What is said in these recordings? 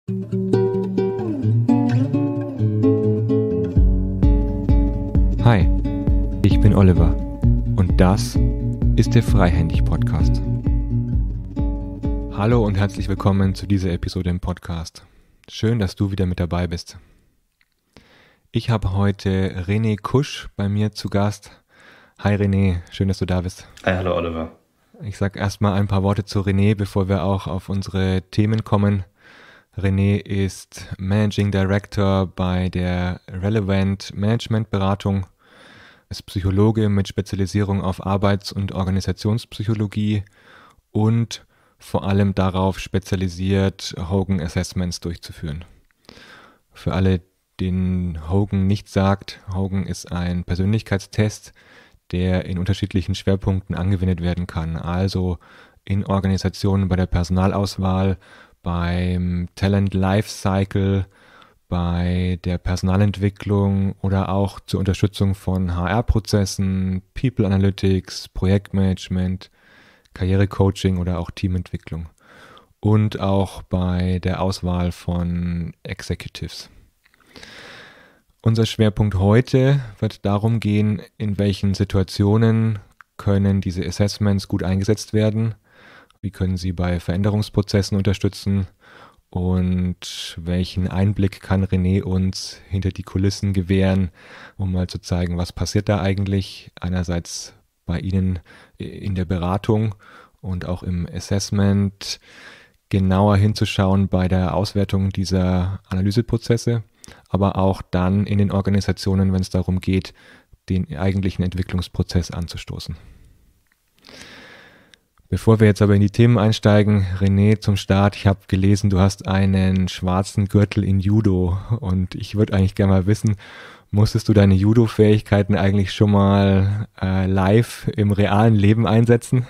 Hi, ich bin Oliver und das ist der Freihändig-Podcast. Hallo und herzlich willkommen zu dieser Episode im Podcast. Schön, dass du wieder mit dabei bist. Ich habe heute René Kusch bei mir zu Gast. Hi René, schön, dass du da bist. Hi, hallo Oliver. Ich sage erstmal ein paar Worte zu René, bevor wir auch auf unsere Themen kommen. René ist Managing Director bei der Relevant Management Beratung, ist Psychologe mit Spezialisierung auf Arbeits- und Organisationspsychologie und vor allem darauf spezialisiert, Hogan Assessments durchzuführen. Für alle, denen Hogan nicht sagt, Hogan ist ein Persönlichkeitstest, der in unterschiedlichen Schwerpunkten angewendet werden kann. Also in Organisationen bei der Personalauswahl, beim Talent Lifecycle, bei der Personalentwicklung oder auch zur Unterstützung von HR-Prozessen, People Analytics, Projektmanagement, Karrierecoaching oder auch Teamentwicklung. Und auch bei der Auswahl von Executives. Unser Schwerpunkt heute wird darum gehen, in welchen Situationen können diese Assessments gut eingesetzt werden, wie können sie bei Veränderungsprozessen unterstützen und welchen Einblick kann René uns hinter die Kulissen gewähren, um mal zu zeigen, was passiert da eigentlich einerseits bei Ihnen in der Beratung und auch im Assessment, genauer hinzuschauen bei der Auswertung dieser Analyseprozesse, aber auch dann in den Organisationen, wenn es darum geht, den eigentlichen Entwicklungsprozess anzustoßen. Bevor wir jetzt aber in die Themen einsteigen, René, zum Start, ich habe gelesen, du hast einen schwarzen Gürtel in Judo und ich würde eigentlich gerne mal wissen, musstest du deine Judo-Fähigkeiten eigentlich schon mal live im realen Leben einsetzen?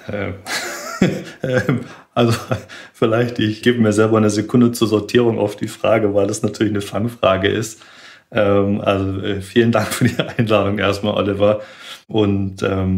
Also vielleicht, ich gebe mir selber eine Sekunde zur Sortierung auf die Frage, weil das natürlich eine Fangfrage ist. Vielen Dank für die Einladung erstmal, Oliver. Und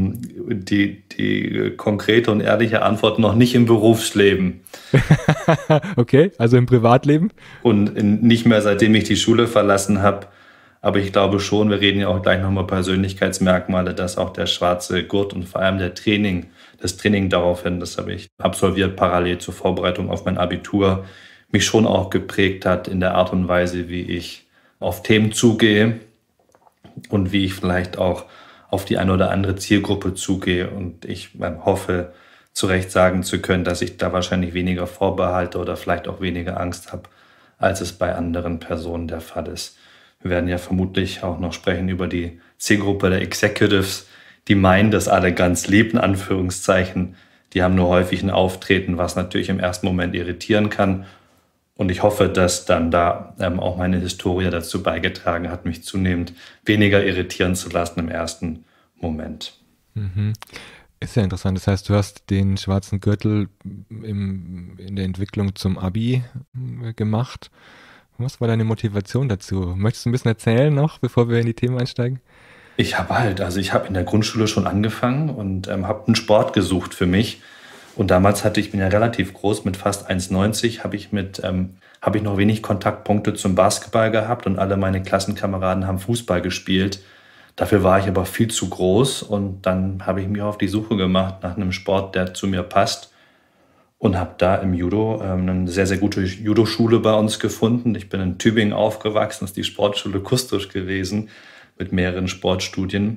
die konkrete und ehrliche Antwort noch nicht im Berufsleben. Okay, also im Privatleben? Und nicht mehr, seitdem ich die Schule verlassen habe. Aber ich glaube schon, wir reden ja auch gleich nochmal Persönlichkeitsmerkmale, dass auch der schwarze Gurt und vor allem das Training daraufhin, das habe ich absolviert parallel zur Vorbereitung auf mein Abitur, mich schon auch geprägt hat in der Art und Weise, wie ich auf Themen zugehe und wie ich vielleicht auch auf die eine oder andere Zielgruppe zugehe. Und ich hoffe, zu Recht sagen zu können, dass ich da wahrscheinlich weniger Vorbehalte oder vielleicht auch weniger Angst habe, als es bei anderen Personen der Fall ist. Wir werden ja vermutlich auch noch sprechen über die Zielgruppe der Executives, die meinen das alle ganz lieb, in Anführungszeichen. Die haben nur häufig ein Auftreten, was natürlich im ersten Moment irritieren kann. Und ich hoffe, dass dann da auch meine Historie dazu beigetragen hat, mich zunehmend weniger irritieren zu lassen im ersten Moment. Mhm. Ist ja interessant. Das heißt, du hast den schwarzen Gürtel in der Entwicklung zum Abi gemacht. Was war deine Motivation dazu? Möchtest du ein bisschen erzählen noch, bevor wir in die Themen einsteigen? Ich habe in der Grundschule schon angefangen und habe einen Sport gesucht für mich. Und damals ich bin ja relativ groß, mit fast 1,90, habe ich noch wenig Kontaktpunkte zum Basketball gehabt und alle meine Klassenkameraden haben Fußball gespielt. Dafür war ich aber viel zu groß und dann habe ich mich auf die Suche gemacht nach einem Sport, der zu mir passt und habe da im Judo eine sehr, sehr gute Judo-Schule bei uns gefunden. Ich bin in Tübingen aufgewachsen, das ist die Sportschule Kustosch gewesen mit mehreren Sportstudios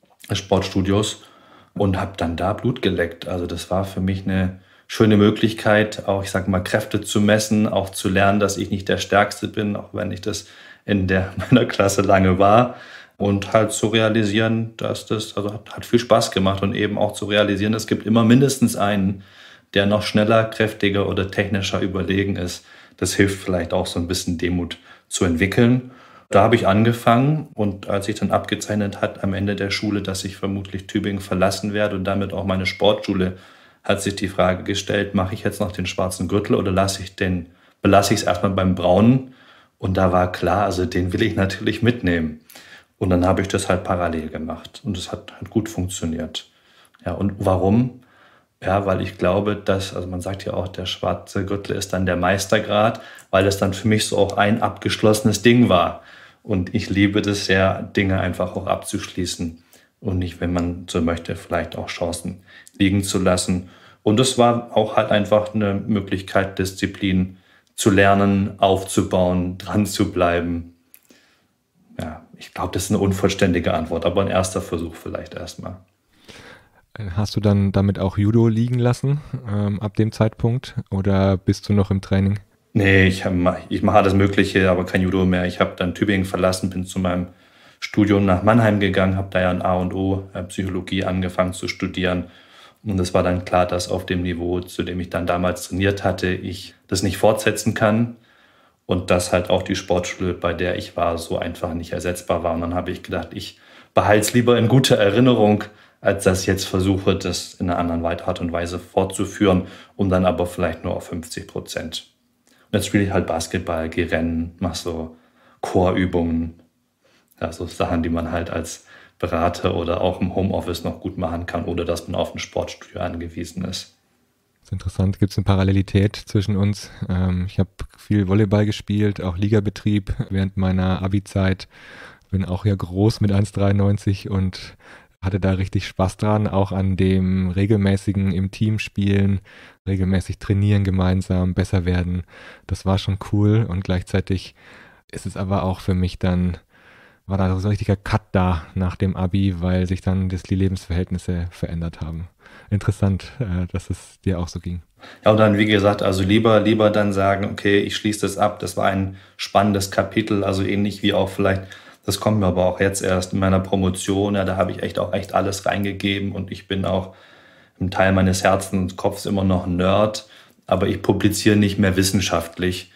und habe dann da Blut geleckt. Also das war für mich eine schöne Möglichkeit, auch Kräfte zu messen, auch zu lernen, dass ich nicht der Stärkste bin, auch wenn ich das in meiner Klasse lange war. Und halt zu realisieren, dass hat viel Spaß gemacht und eben auch zu realisieren, es gibt immer mindestens einen, der noch schneller, kräftiger oder technischer überlegen ist. Das hilft vielleicht auch so ein bisschen Demut zu entwickeln. Da habe ich angefangen und als ich dann abgezeichnet hat am Ende der Schule, dass ich vermutlich Tübingen verlassen werde und damit auch meine Sportschule, hat sich die Frage gestellt, mache ich jetzt noch den schwarzen Gürtel oder belasse ich es erstmal beim braunen? Und da war klar, also den will ich natürlich mitnehmen. Und dann habe ich das halt parallel gemacht und es hat gut funktioniert. Ja, und warum? Ja, weil ich glaube, dass, also man sagt ja auch, der schwarze Gürtel ist dann der Meistergrad, weil es dann für mich so auch ein abgeschlossenes Ding war. Und ich liebe das sehr, Dinge einfach auch abzuschließen und nicht, wenn man so möchte, vielleicht auch Chancen liegen zu lassen. Und es war auch halt einfach eine Möglichkeit, Disziplin zu lernen, aufzubauen, dran zu bleiben. Ja, ich glaube, das ist eine unvollständige Antwort, aber ein erster Versuch vielleicht erstmal. Hast du dann damit auch Judo liegen lassen, ab dem Zeitpunkt, oder bist du noch im Training? Nee, ich mache alles Mögliche, aber kein Judo mehr. Ich habe dann Tübingen verlassen, bin zu meinem Studium nach Mannheim gegangen, habe da ja ein A&O Psychologie angefangen zu studieren. Und es war dann klar, dass auf dem Niveau, zu dem ich dann damals trainiert hatte, ich das nicht fortsetzen kann. Und dass halt auch die Sportschule, bei der ich war, so einfach nicht ersetzbar war. Und dann habe ich gedacht, ich behalte es lieber in guter Erinnerung, als dass ich jetzt versuche, das in einer anderen Art und Weise fortzuführen, und dann aber vielleicht nur auf 50%. Und jetzt spiele ich halt Basketball, gehe rennen, mache so Chorübungen, ja, so Sachen, die man halt als Berater oder auch im Homeoffice noch gut machen kann, ohne dass man auf ein Sportstudio angewiesen ist. Das ist interessant. Gibt es eine Parallelität zwischen uns? Ich habe viel Volleyball gespielt, auch Ligabetrieb während meiner Abi-Zeit. Bin auch ja groß mit 1,93 und hatte da richtig Spaß dran, auch an dem regelmäßigen im Team spielen, regelmäßig trainieren gemeinsam, besser werden. Das war schon cool, und gleichzeitig ist es aber auch für mich dann, war da so ein richtiger Cut da nach dem Abi, weil sich dann die Lebensverhältnisse verändert haben. Interessant, dass es dir auch so ging. Ja, und dann, wie gesagt, also lieber dann sagen, okay, ich schließe das ab, das war ein spannendes Kapitel, also ähnlich wie auch vielleicht, das kommt mir aber auch jetzt erst in meiner Promotion, ja, da habe ich echt alles reingegeben, und ich bin auch im Teil meines Herzens und Kopfs immer noch ein Nerd, aber ich publiziere nicht mehr wissenschaftlich,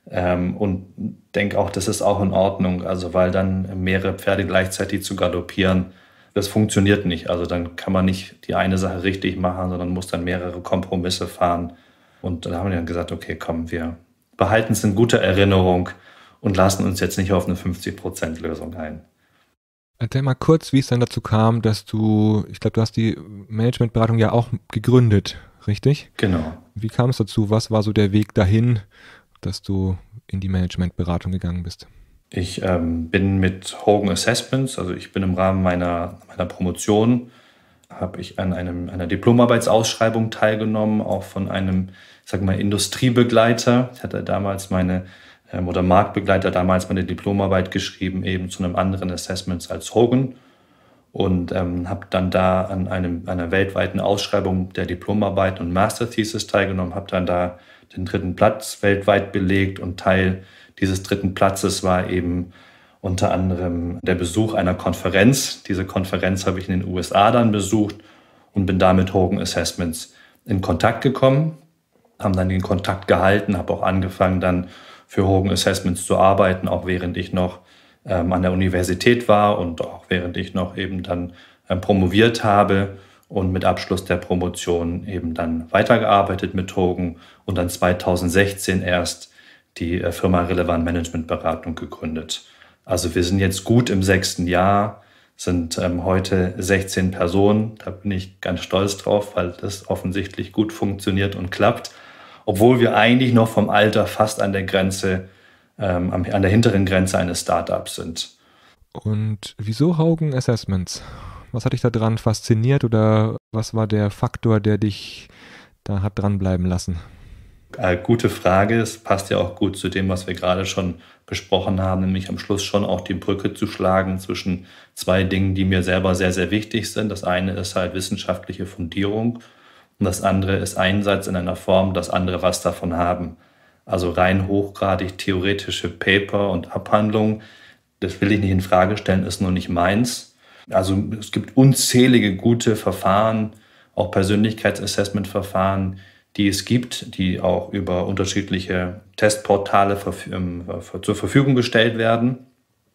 und denke auch, das ist auch in Ordnung, also weil dann mehrere Pferde gleichzeitig zu galoppieren, das funktioniert nicht. Also dann kann man nicht die eine Sache richtig machen, sondern muss dann mehrere Kompromisse fahren. Und da haben wir dann gesagt, okay, komm, wir behalten es in guter Erinnerung und lassen uns jetzt nicht auf eine 50%-Lösung ein. Erzähl mal kurz, wie es dann dazu kam, dass ich glaube, du hast die Managementberatung ja auch gegründet, richtig? Genau. Wie kam es dazu? Was war so der Weg dahin, dass du in die Managementberatung gegangen bist? Ich bin mit Hogan Assessments, also ich bin im Rahmen meiner Promotion, habe ich an einer Diplomarbeitsausschreibung teilgenommen, auch von einem, ich sage mal, Industriebegleiter. Ich hatte damals oder Marktbegleiter damals meine Diplomarbeit geschrieben, eben zu einem anderen Assessments als Hogan, und habe dann da an einer weltweiten Ausschreibung der Diplomarbeit und Master Thesis teilgenommen, habe dann da den 3. Platz weltweit belegt, und Teil dieses 3. Platzes war eben unter anderem der Besuch einer Konferenz. Diese Konferenz habe ich in den USA dann besucht und bin da mit Hogan Assessments in Kontakt gekommen, haben dann den Kontakt gehalten, habe auch angefangen dann für Hogan Assessments zu arbeiten, auch während ich noch an der Universität war und auch während ich noch eben dann promoviert habe, und mit Abschluss der Promotion eben dann weitergearbeitet mit Hogan und dann 2016 erst die Firma Relevant Management Beratung gegründet. Also wir sind jetzt gut im 6. Jahr, sind heute 16 Personen. Da bin ich ganz stolz drauf, weil das offensichtlich gut funktioniert und klappt, obwohl wir eigentlich noch vom Alter fast an der Grenze, an der hinteren Grenze eines Startups sind. Und wieso Hogan Assessments? Was hat dich da dran fasziniert, oder was war der Faktor, der dich da hat dranbleiben lassen? Gute Frage. Es passt ja auch gut zu dem, was wir gerade schon besprochen haben, nämlich am Schluss schon auch die Brücke zu schlagen zwischen zwei Dingen, die mir selber sehr, sehr wichtig sind. Das eine ist halt wissenschaftliche Fundierung und das andere ist Einsatz in einer Form, dass andere was davon haben. Also rein hochgradig theoretische Paper und Abhandlungen, das will ich nicht in Frage stellen, ist nur nicht meins. Also es gibt unzählige gute Verfahren, auch Persönlichkeitsassessment-Verfahren, die es gibt, die auch über unterschiedliche Testportale zur Verfügung gestellt werden.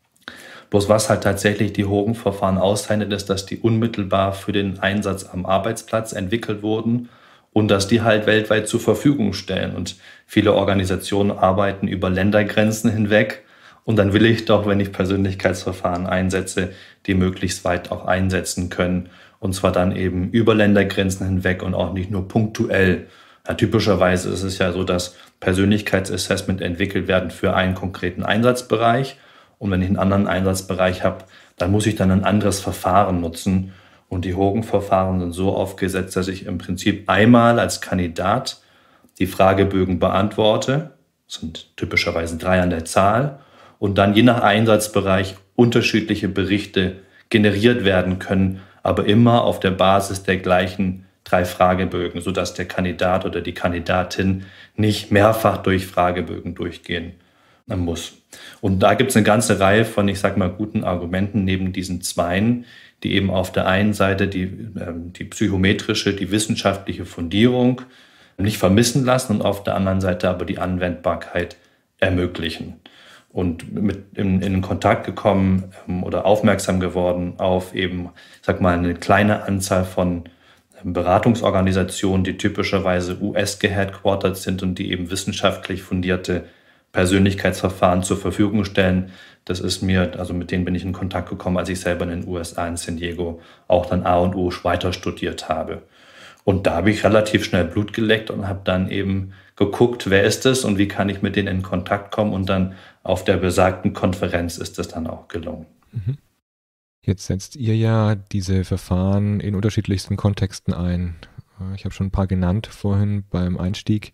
Bloß was halt tatsächlich die Hogan-Verfahren auszeichnet, ist, dass die unmittelbar für den Einsatz am Arbeitsplatz entwickelt wurden und dass die halt weltweit zur Verfügung stellen. Und viele Organisationen arbeiten über Ländergrenzen hinweg. Und dann will ich doch, wenn ich Persönlichkeitsverfahren einsetze, die möglichst weit auch einsetzen können Und zwar dann eben über Ländergrenzen hinweg und auch nicht nur punktuell. Ja, typischerweise ist es ja so, dass Persönlichkeitsassessment entwickelt werden für einen konkreten Einsatzbereich. Und wenn ich einen anderen Einsatzbereich habe, dann muss ich dann ein anderes Verfahren nutzen. Und die Hogan-Verfahren sind so aufgesetzt, dass ich im Prinzip einmal als Kandidat die Fragebögen beantworte. Das sind typischerweise 3 an der Zahl. Und dann je nach Einsatzbereich unterschiedliche Berichte generiert werden können, aber immer auf der Basis der gleichen 3 Fragebögen, sodass der Kandidat oder die Kandidatin nicht mehrfach durch Fragebögen durchgehen muss. Und da gibt es eine ganze Reihe von, ich sage mal, guten Argumenten neben diesen zweien, die eben auf der einen Seite die psychometrische, die wissenschaftliche Fundierung nicht vermissen lassen und auf der anderen Seite aber die Anwendbarkeit ermöglichen. Und in Kontakt gekommen oder aufmerksam geworden auf eben, ich sag mal, eine kleine Anzahl von Beratungsorganisationen, die typischerweise US-geheadquartert sind und die eben wissenschaftlich fundierte Persönlichkeitsverfahren zur Verfügung stellen. Das ist mir, also mit denen bin ich in Kontakt gekommen, als ich selber in den USA in San Diego auch dann A&O weiter studiert habe. Und da habe ich relativ schnell Blut geleckt und habe dann eben geguckt, wer ist es und wie kann ich mit denen in Kontakt kommen. Und dann auf der besagten Konferenz ist das dann auch gelungen. Jetzt setzt ihr ja diese Verfahren in unterschiedlichsten Kontexten ein. Ich habe schon ein paar genannt vorhin beim Einstieg.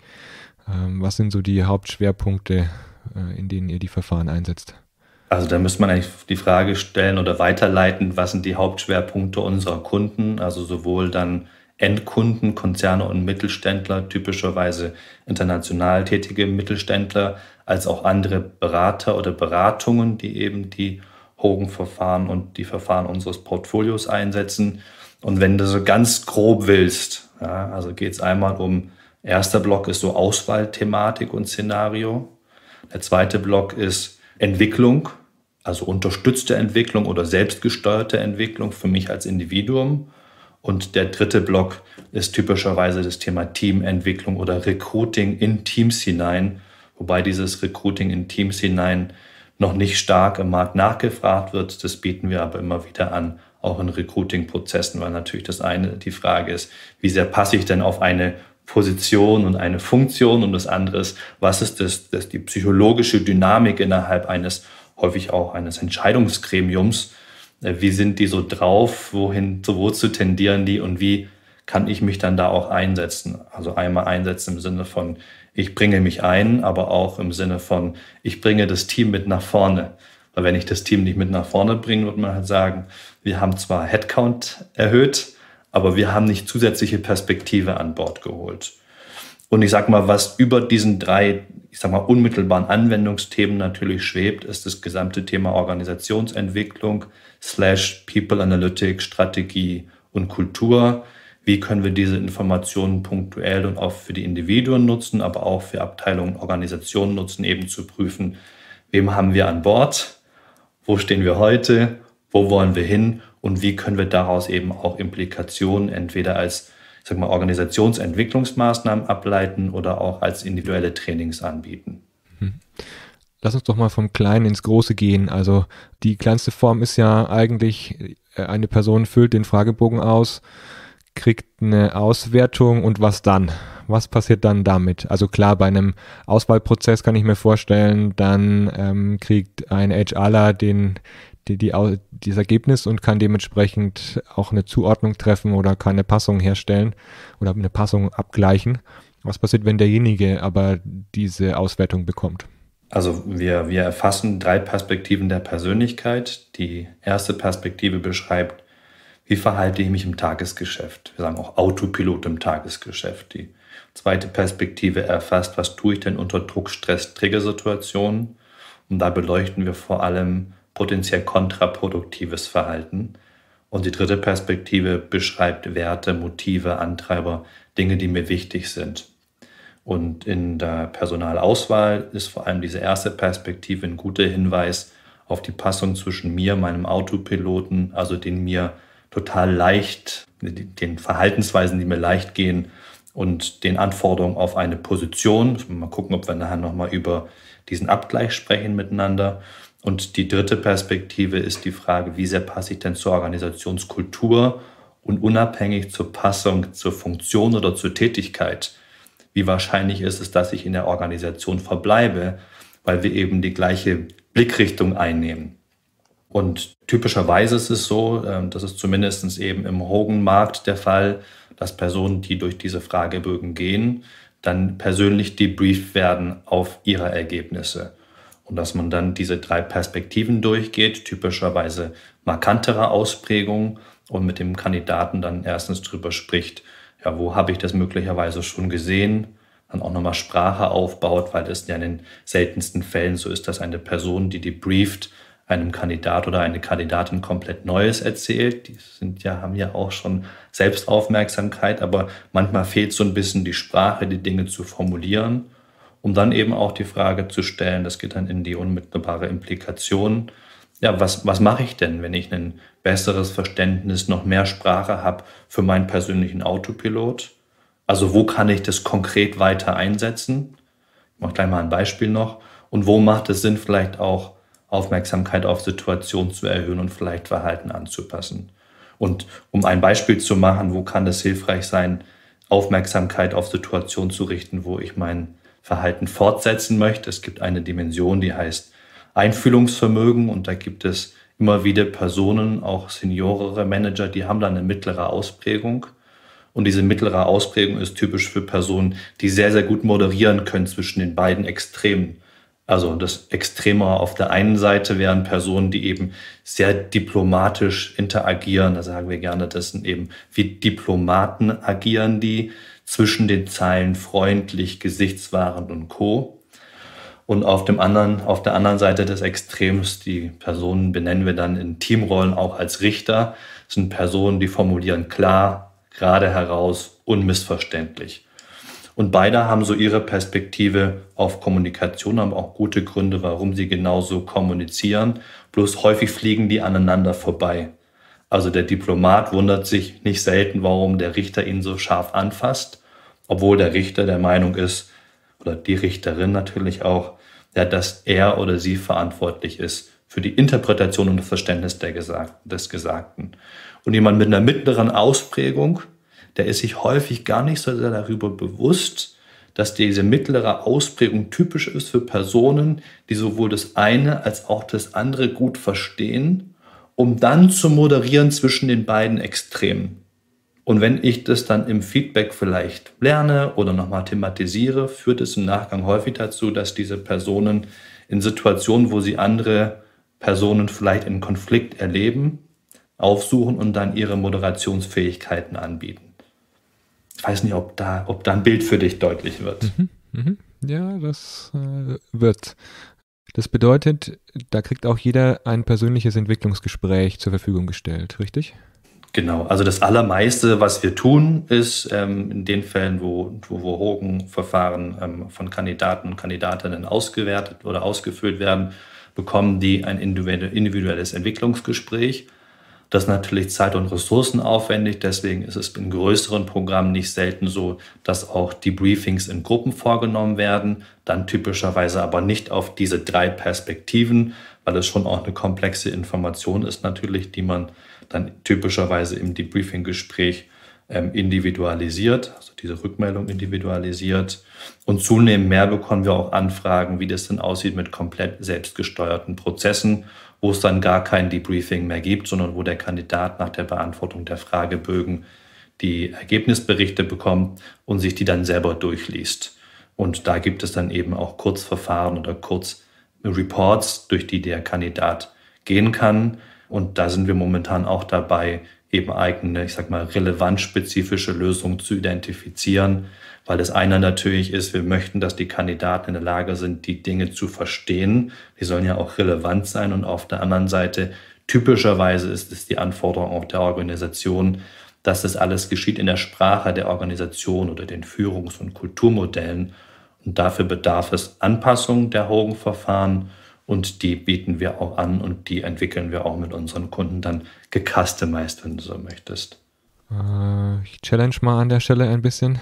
Was sind so die Hauptschwerpunkte, in denen ihr die Verfahren einsetzt? Also da müsste man eigentlich die Frage stellen oder weiterleiten, was sind die Hauptschwerpunkte unserer Kunden, also sowohl dann Endkunden, Konzerne und Mittelständler, typischerweise international tätige Mittelständler, als auch andere Berater oder Beratungen, die eben die Hogan-Verfahren und die Verfahren unseres Portfolios einsetzen. Und wenn du so ganz grob willst, ja, also geht es einmal um, erster Block ist so Auswahlthematik und Szenario. Der zweite Block ist Entwicklung, also unterstützte Entwicklung oder selbstgesteuerte Entwicklung für mich als Individuum. Und der dritte Block ist typischerweise das Thema Teamentwicklung oder Recruiting in Teams hinein, wobei dieses Recruiting in Teams hinein noch nicht stark im Markt nachgefragt wird. Das bieten wir aber immer wieder an, auch in Recruiting-Prozessen, weil natürlich das eine die Frage ist, wie sehr passe ich denn auf eine Position und eine Funktion, und das andere ist, was ist die psychologische Dynamik innerhalb häufig auch eines Entscheidungsgremiums. Wie sind die so drauf, wozu tendieren die und wie kann ich mich dann da auch einsetzen? Also einmal einsetzen im Sinne von, ich bringe mich ein, aber auch im Sinne von, ich bringe das Team mit nach vorne. Weil wenn ich das Team nicht mit nach vorne bringe, wird man halt sagen, wir haben zwar Headcount erhöht, aber wir haben nicht zusätzliche Perspektive an Bord geholt. Und ich sag mal, was über diesen 3, unmittelbaren Anwendungsthemen natürlich schwebt, ist das gesamte Thema Organisationsentwicklung / People Analytics, Strategie und Kultur. Wie können wir diese Informationen punktuell und auch für die Individuen nutzen, aber auch für Abteilungen, Organisationen nutzen, eben zu prüfen, wem haben wir an Bord, wo stehen wir heute, wo wollen wir hin und wie können wir daraus eben auch Implikationen entweder als Organisationsentwicklungsmaßnahmen ableiten oder auch als individuelle Trainings anbieten. Lass uns doch mal vom Kleinen ins Große gehen. Also die kleinste Form ist ja eigentlich, eine Person füllt den Fragebogen aus, kriegt eine Auswertung und was dann? Was passiert dann damit? Also klar, bei einem Auswahlprozess kann ich mir vorstellen, dann kriegt ein HRler dieses Ergebnis und kann dementsprechend auch eine Zuordnung treffen oder kann eine Passung herstellen oder eine Passung abgleichen. Was passiert, wenn derjenige aber diese Auswertung bekommt? Also wir erfassen 3 Perspektiven der Persönlichkeit. Die erste Perspektive beschreibt, wie verhalte ich mich im Tagesgeschäft. Wir sagen auch Autopilot im Tagesgeschäft. Die zweite Perspektive erfasst, was tue ich denn unter Druck, Stress, Triggersituationen. Und da beleuchten wir vor allem potenziell kontraproduktives Verhalten. Und die dritte Perspektive beschreibt Werte, Motive, Antreiber, Dinge, die mir wichtig sind. Und in der Personalauswahl ist vor allem diese erste Perspektive ein guter Hinweis auf die Passung zwischen mir, meinem Autopiloten, also den Verhaltensweisen, die mir leicht gehen, und den Anforderungen auf eine Position. Mal gucken, ob wir nachher nochmal über diesen Abgleich sprechen miteinander. Und die dritte Perspektive ist die Frage, wie sehr passe ich denn zur Organisationskultur und unabhängig zur Passung, zur Funktion oder zur Tätigkeit, wie wahrscheinlich ist es, dass ich in der Organisation verbleibe, weil wir eben die gleiche Blickrichtung einnehmen. Und typischerweise ist es so, das ist zumindest eben im Hogan-Markt der Fall, dass Personen, die durch diese Fragebögen gehen, dann persönlich debrieft werden auf ihre Ergebnisse. Und dass man dann diese 3 Perspektiven durchgeht, typischerweise markantere Ausprägungen, und mit dem Kandidaten dann erstens drüber spricht, ja, wo habe ich das möglicherweise schon gesehen, dann auch nochmal Sprache aufbaut, weil es ja in den seltensten Fällen so ist, dass eine Person, die debrieft, einem Kandidat oder eine Kandidatin komplett Neues erzählt. Die haben ja auch schon Selbstaufmerksamkeit, aber manchmal fehlt so ein bisschen die Sprache, die Dinge zu formulieren, um dann eben auch die Frage zu stellen, das geht dann in die unmittelbare Implikation, ja, was mache ich denn, wenn ich ein besseres Verständnis, noch mehr Sprache habe für meinen persönlichen Autopilot? Also wo kann ich das konkret weiter einsetzen? Ich mache gleich mal ein Beispiel noch. Und wo macht es Sinn, vielleicht auch Aufmerksamkeit auf Situationen zu erhöhen und vielleicht Verhalten anzupassen? Und um ein Beispiel zu machen, wo kann es hilfreich sein, Aufmerksamkeit auf Situationen zu richten, wo ich mein Verhalten fortsetzen möchte? Es gibt eine Dimension, die heißt Einfühlungsvermögen, und da gibt es immer wieder Personen, auch seniorere Manager, die haben da eine mittlere Ausprägung. Und diese mittlere Ausprägung ist typisch für Personen, die sehr, sehr gut moderieren können zwischen den beiden Extremen. Also das Extreme auf der einen Seite wären Personen, die eben sehr diplomatisch interagieren. Da sagen wir gerne, das sind eben wie Diplomaten agieren, die zwischen den Zeilen freundlich, gesichtswahrend und Co. Und auf der anderen Seite des Extrems, die Personen benennen wir dann in Teamrollen auch als Richter, das sind Personen, die formulieren klar, gerade heraus, unmissverständlich. Und beide haben so ihre Perspektive auf Kommunikation, haben auch gute Gründe, warum sie genauso kommunizieren. Bloß häufig fliegen die aneinander vorbei. Also der Diplomat wundert sich nicht selten, warum der Richter ihn so scharf anfasst, obwohl der Richter der Meinung ist, oder die Richterin natürlich auch, ja, dass er oder sie verantwortlich ist für die Interpretation und das Verständnis des Gesagten. Und jemand mit einer mittleren Ausprägung, der ist sich häufig gar nicht so sehr darüber bewusst, dass diese mittlere Ausprägung typisch ist für Personen, die sowohl das eine als auch das andere gut verstehen, um dann zu moderieren zwischen den beiden Extremen. Und wenn ich das dann im Feedback vielleicht lerne oder nochmal thematisiere, führt es im Nachgang häufig dazu, dass diese Personen in Situationen, wo sie andere Personen vielleicht in Konflikt erleben, aufsuchen und dann ihre Moderationsfähigkeiten anbieten. Ich weiß nicht, ob da ein Bild für dich deutlich wird. Ja, das wird. Das bedeutet, da kriegt auch jeder ein persönliches Entwicklungsgespräch zur Verfügung gestellt, richtig? Genau, also das Allermeiste, was wir tun, ist in den Fällen, wo Hogan-Verfahren von Kandidaten und Kandidatinnen ausgewertet oder ausgefüllt werden, bekommen die ein individuelles Entwicklungsgespräch. Das ist natürlich zeit- und ressourcenaufwendig, deswegen ist es in größeren Programmen nicht selten so, dass auch die Briefings in Gruppen vorgenommen werden, dann typischerweise aber nicht auf diese 3 Perspektiven, weil es schon auch eine komplexe Information ist natürlich, die man dann typischerweise im Debriefing-Gespräch individualisiert, also diese Rückmeldung individualisiert. Und zunehmend mehr bekommen wir auch Anfragen, wie das denn aussieht mit komplett selbstgesteuerten Prozessen, wo es dann gar kein Debriefing mehr gibt, sondern wo der Kandidat nach der Beantwortung der Fragebögen die Ergebnisberichte bekommt und sich die dann selber durchliest. Und da gibt es dann eben auch Kurzverfahren oder Kurzreports, durch die der Kandidat gehen kann. Und da sind wir momentan auch dabei, eben eigene, relevant spezifische Lösungen zu identifizieren, weil das eine natürlich ist, wir möchten, dass die Kandidaten in der Lage sind, die Dinge zu verstehen. Die sollen ja auch relevant sein. Und auf der anderen Seite, typischerweise ist es die Anforderung auch der Organisation, dass das alles geschieht in der Sprache der Organisation oder den Führungs- und Kulturmodellen. Und dafür bedarf es Anpassung der Hogan-Verfahren. Und die bieten wir auch an und die entwickeln wir auch mit unseren Kunden dann gecustomized, wenn du so möchtest. Ich challenge mal an der Stelle ein bisschen,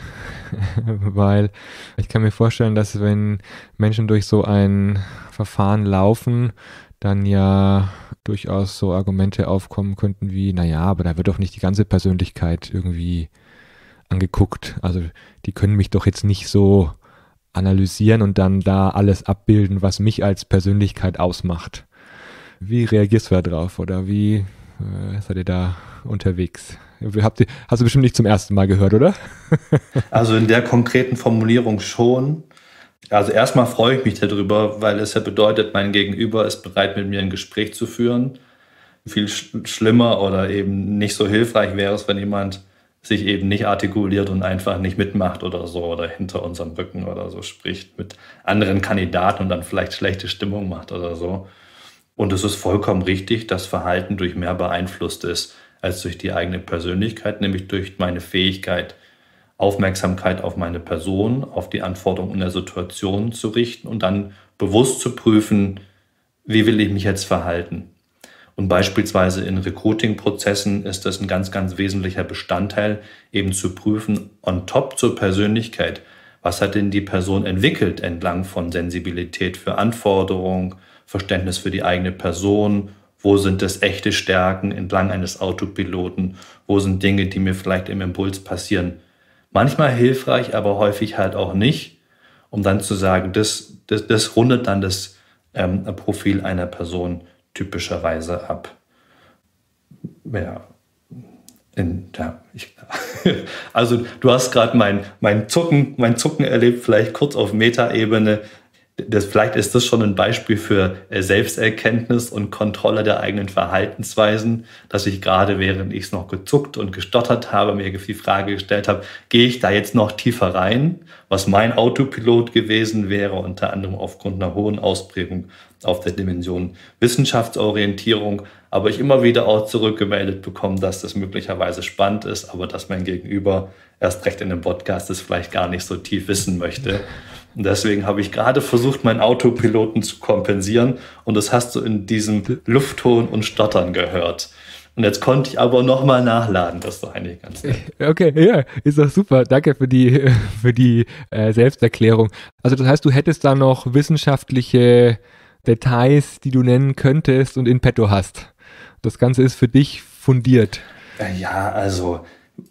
weil ich kann mir vorstellen, dass wenn Menschen durch so ein Verfahren laufen, dann ja durchaus so Argumente aufkommen könnten wie, naja, aber da wird doch nicht die ganze Persönlichkeit irgendwie angeguckt. Also die können mich doch jetzt nicht so analysieren und dann da alles abbilden, was mich als Persönlichkeit ausmacht. Wie reagierst du da drauf oder wie seid ihr da unterwegs? Hast du bestimmt nicht zum ersten Mal gehört, oder? Also in der konkreten Formulierung schon. Also erstmal freue ich mich darüber, weil es ja bedeutet, mein Gegenüber ist bereit, mit mir ein Gespräch zu führen. Viel schlimmer oder eben nicht so hilfreich wäre es, wenn jemand sich eben nicht artikuliert und einfach nicht mitmacht oder so oder hinter unserem Rücken oder so spricht mit anderen Kandidaten und dann vielleicht schlechte Stimmung macht oder so. Und es ist vollkommen richtig, dass Verhalten durch mehr beeinflusst ist als durch die eigene Persönlichkeit, nämlich durch meine Fähigkeit, Aufmerksamkeit auf meine Person, auf die Anforderungen in der Situation zu richten und dann bewusst zu prüfen, wie will ich mich jetzt verhalten. Und beispielsweise in Recruiting-Prozessen ist das ein ganz, ganz wesentlicher Bestandteil, eben zu prüfen, on top zur Persönlichkeit, was hat denn die Person entwickelt entlang von Sensibilität für Anforderungen, Verständnis für die eigene Person, wo sind es echte Stärken entlang eines Autopiloten, wo sind Dinge, die mir vielleicht im Impuls passieren. Manchmal hilfreich, aber häufig halt auch nicht, um dann zu sagen, das rundet dann das Profil einer Person typischerweise ab. Ja. Also du hast gerade mein Zucken erlebt, vielleicht kurz auf Metaebene. Vielleicht ist das schon ein Beispiel für Selbsterkenntnis und Kontrolle der eigenen Verhaltensweisen, dass ich gerade, während ich es noch gezuckt und gestottert habe, mir die Frage gestellt habe, gehe ich da jetzt noch tiefer rein, was mein Autopilot gewesen wäre, unter anderem aufgrund einer hohen Ausprägung auf der Dimension Wissenschaftsorientierung, aber ich immer wieder auch zurückgemeldet bekomme, dass das möglicherweise spannend ist, aber dass mein Gegenüber erst recht in einem Podcast das vielleicht gar nicht so tief wissen möchte. Und deswegen habe ich gerade versucht, meinen Autopiloten zu kompensieren und das hast du in diesem Luftton und Stottern gehört. Und jetzt konnte ich aber nochmal nachladen, das ist doch eigentlich ganz nett. Okay, ja, ist doch super. Danke für die Selbsterklärung. Also das heißt, du hättest da noch wissenschaftliche Details, die du nennen könntest und in petto hast. Das Ganze ist für dich fundiert. Ja, also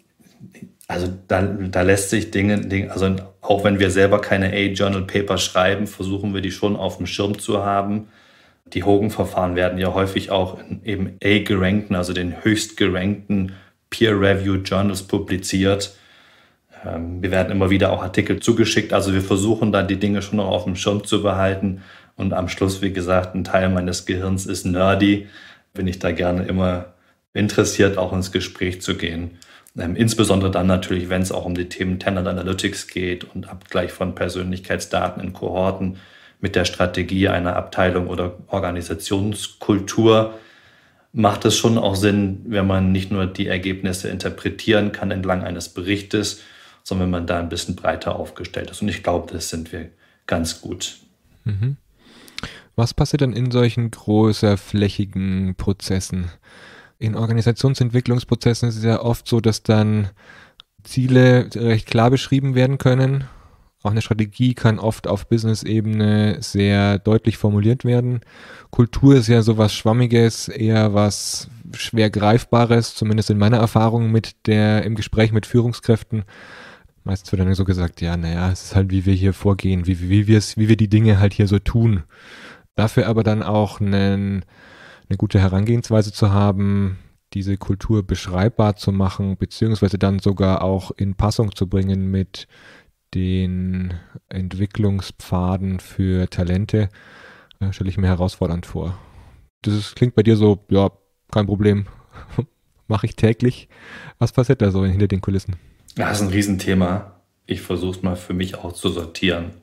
da lässt sich Dinge, also auch wenn wir selber keine A-Journal-Paper schreiben, versuchen wir die schon auf dem Schirm zu haben. Die Hogan-Verfahren werden ja häufig auch in eben A-gerankten, also den höchst gerankten Peer-Reviewed Journals publiziert. Wir werden immer wieder auch Artikel zugeschickt, also wir versuchen dann die Dinge schon noch auf dem Schirm zu behalten. Und am Schluss, wie gesagt, ein Teil meines Gehirns ist nerdy, bin ich da gerne immer interessiert, auch ins Gespräch zu gehen. Insbesondere dann natürlich, wenn es auch um die Themen Tenet Analytics geht und Abgleich von Persönlichkeitsdaten in Kohorten mit der Strategie einer Abteilung oder Organisationskultur, macht es schon auch Sinn, wenn man nicht nur die Ergebnisse interpretieren kann entlang eines Berichtes, sondern wenn man da ein bisschen breiter aufgestellt ist. Und ich glaube, das sind wir ganz gut. Mhm. Was passiert dann in solchen großerflächigen Prozessen? In Organisationsentwicklungsprozessen ist es ja oft so, dass dann Ziele recht klar beschrieben werden können. Auch eine Strategie kann oft auf Business-Ebene sehr deutlich formuliert werden. Kultur ist ja sowas Schwammiges, eher was schwer Greifbares, zumindest in meiner Erfahrung im Gespräch mit Führungskräften. Meistens wird dann so gesagt, ja, naja, es ist halt, wie wir hier vorgehen, wie wir die Dinge halt hier so tun. Dafür aber dann auch eine gute Herangehensweise zu haben, diese Kultur beschreibbar zu machen, beziehungsweise dann sogar auch in Passung zu bringen mit den Entwicklungspfaden für Talente, stelle ich mir herausfordernd vor. Klingt bei dir so, ja, kein Problem, mache ich täglich. Was passiert da so hinter den Kulissen? Das ist ein Riesenthema. Ich versuche es mal für mich auch zu sortieren.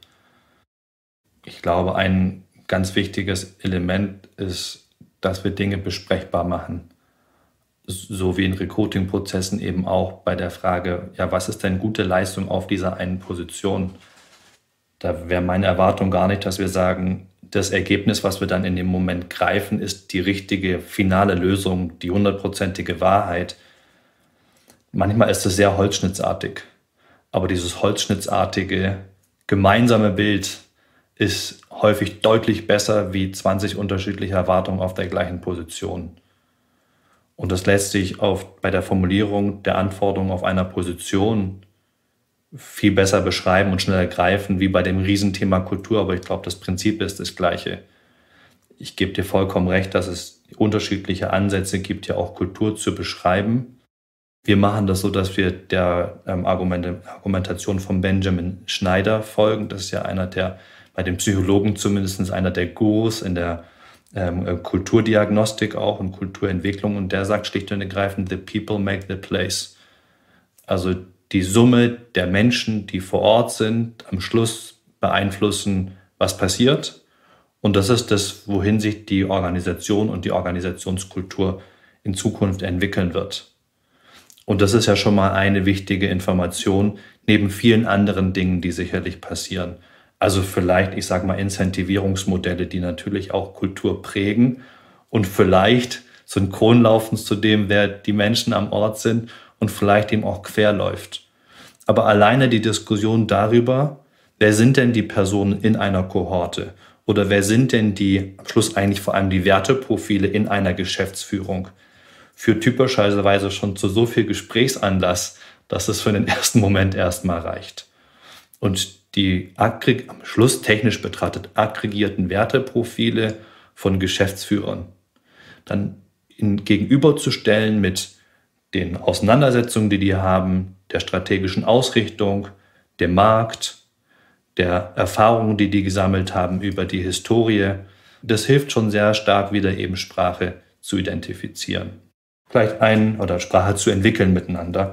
Ich glaube, ein ganz wichtiges Element ist, dass wir Dinge besprechbar machen. So wie in Recruiting-Prozessen eben auch bei der Frage, ja, was ist denn gute Leistung auf dieser einen Position? Da wäre meine Erwartung gar nicht, dass wir sagen, das Ergebnis, was wir dann in dem Moment greifen, ist die richtige finale Lösung, die 100%ige Wahrheit. Manchmal ist es sehr holzschnittartig, aber dieses holzschnittartige gemeinsame Bild ist häufig deutlich besser wie 20 unterschiedliche Erwartungen auf der gleichen Position. Und das lässt sich bei der Formulierung der Anforderungen auf einer Position viel besser beschreiben und schneller greifen, wie bei dem Riesenthema Kultur. Aber ich glaube, das Prinzip ist das Gleiche. Ich gebe dir vollkommen recht, dass es unterschiedliche Ansätze gibt, ja auch Kultur zu beschreiben. Wir machen das so, dass wir der Argumentation von Benjamin Schneider folgen. Das ist ja einer der, bei den Psychologen zumindest einer der Gurus in der Kulturdiagnostik auch und Kulturentwicklung. Und der sagt schlicht und ergreifend, the people make the place. Also die Summe der Menschen, die vor Ort sind, am Schluss beeinflussen, was passiert. Und das ist das, wohin sich die Organisation und die Organisationskultur in Zukunft entwickeln wird. Und das ist ja schon mal eine wichtige Information, neben vielen anderen Dingen, die sicherlich passieren. Also vielleicht, ich sage mal, Incentivierungsmodelle, die natürlich auch Kultur prägen und vielleicht synchron laufen zu dem, wer die Menschen am Ort sind und vielleicht eben auch querläuft. Aber alleine die Diskussion darüber, wer sind denn die Personen in einer Kohorte oder wer sind denn am Schluss eigentlich vor allem die Werteprofile in einer Geschäftsführung, führt typischerweise schon zu so viel Gesprächsanlass, dass es für den ersten Moment erstmal reicht. Und die am Schluss technisch betrachtet aggregierten Werteprofile von Geschäftsführern dann gegenüberzustellen mit den Auseinandersetzungen, die haben, der strategischen Ausrichtung, dem Markt, der Erfahrungen, die gesammelt haben über die Historie, das hilft schon sehr stark, wieder eben Sprache zu identifizieren. Vielleicht oder Sprache zu entwickeln miteinander.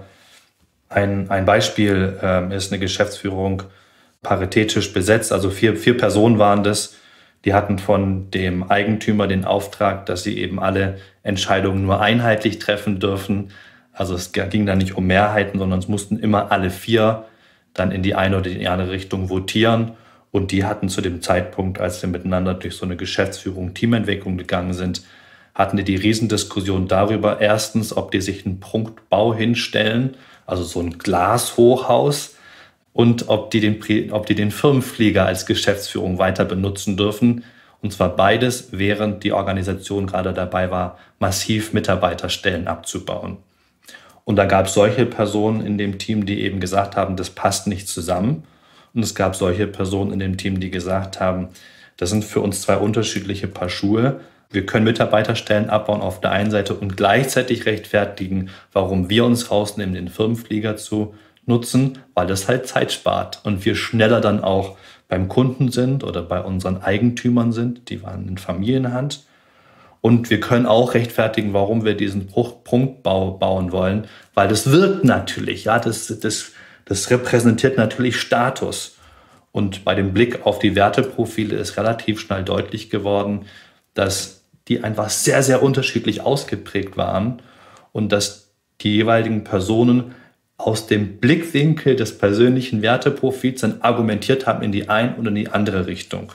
Ein Beispiel ist eine Geschäftsführung paritätisch besetzt, also vier Personen waren das. Die hatten von dem Eigentümer den Auftrag, dass sie eben alle Entscheidungen nur einheitlich treffen dürfen. Also es ging da nicht um Mehrheiten, sondern es mussten immer alle 4 dann in die eine oder die andere Richtung votieren. Und die hatten zu dem Zeitpunkt, als wir miteinander durch so eine Geschäftsführung, Teamentwicklung gegangen sind, hatten die Riesendiskussion darüber, erstens, ob die sich einen Prunkbau hinstellen, also so ein Glashochhaus, und ob die den Firmenflieger als Geschäftsführung weiter benutzen dürfen. Und zwar beides, während die Organisation gerade dabei war, massiv Mitarbeiterstellen abzubauen. Und da gab es solche Personen in dem Team, die eben gesagt haben, das passt nicht zusammen. Und es gab solche Personen in dem Team, die gesagt haben, das sind für uns 2 unterschiedliche Paar Schuhe. Wir können Mitarbeiterstellen abbauen auf der einen Seite und gleichzeitig rechtfertigen, warum wir uns rausnehmen, den Firmenflieger zu nutzen, weil das halt Zeit spart und wir schneller dann auch beim Kunden sind oder bei unseren Eigentümern sind, die waren in Familienhand. Und wir können auch rechtfertigen, warum wir diesen Prunkbau bauen wollen, weil das wirkt natürlich, ja, das repräsentiert natürlich Status. Und bei dem Blick auf die Werteprofile ist relativ schnell deutlich geworden, dass die einfach sehr, sehr unterschiedlich ausgeprägt waren und dass die jeweiligen Personen aus dem Blickwinkel des persönlichen Werteprofils dann argumentiert haben in die eine oder in die andere Richtung.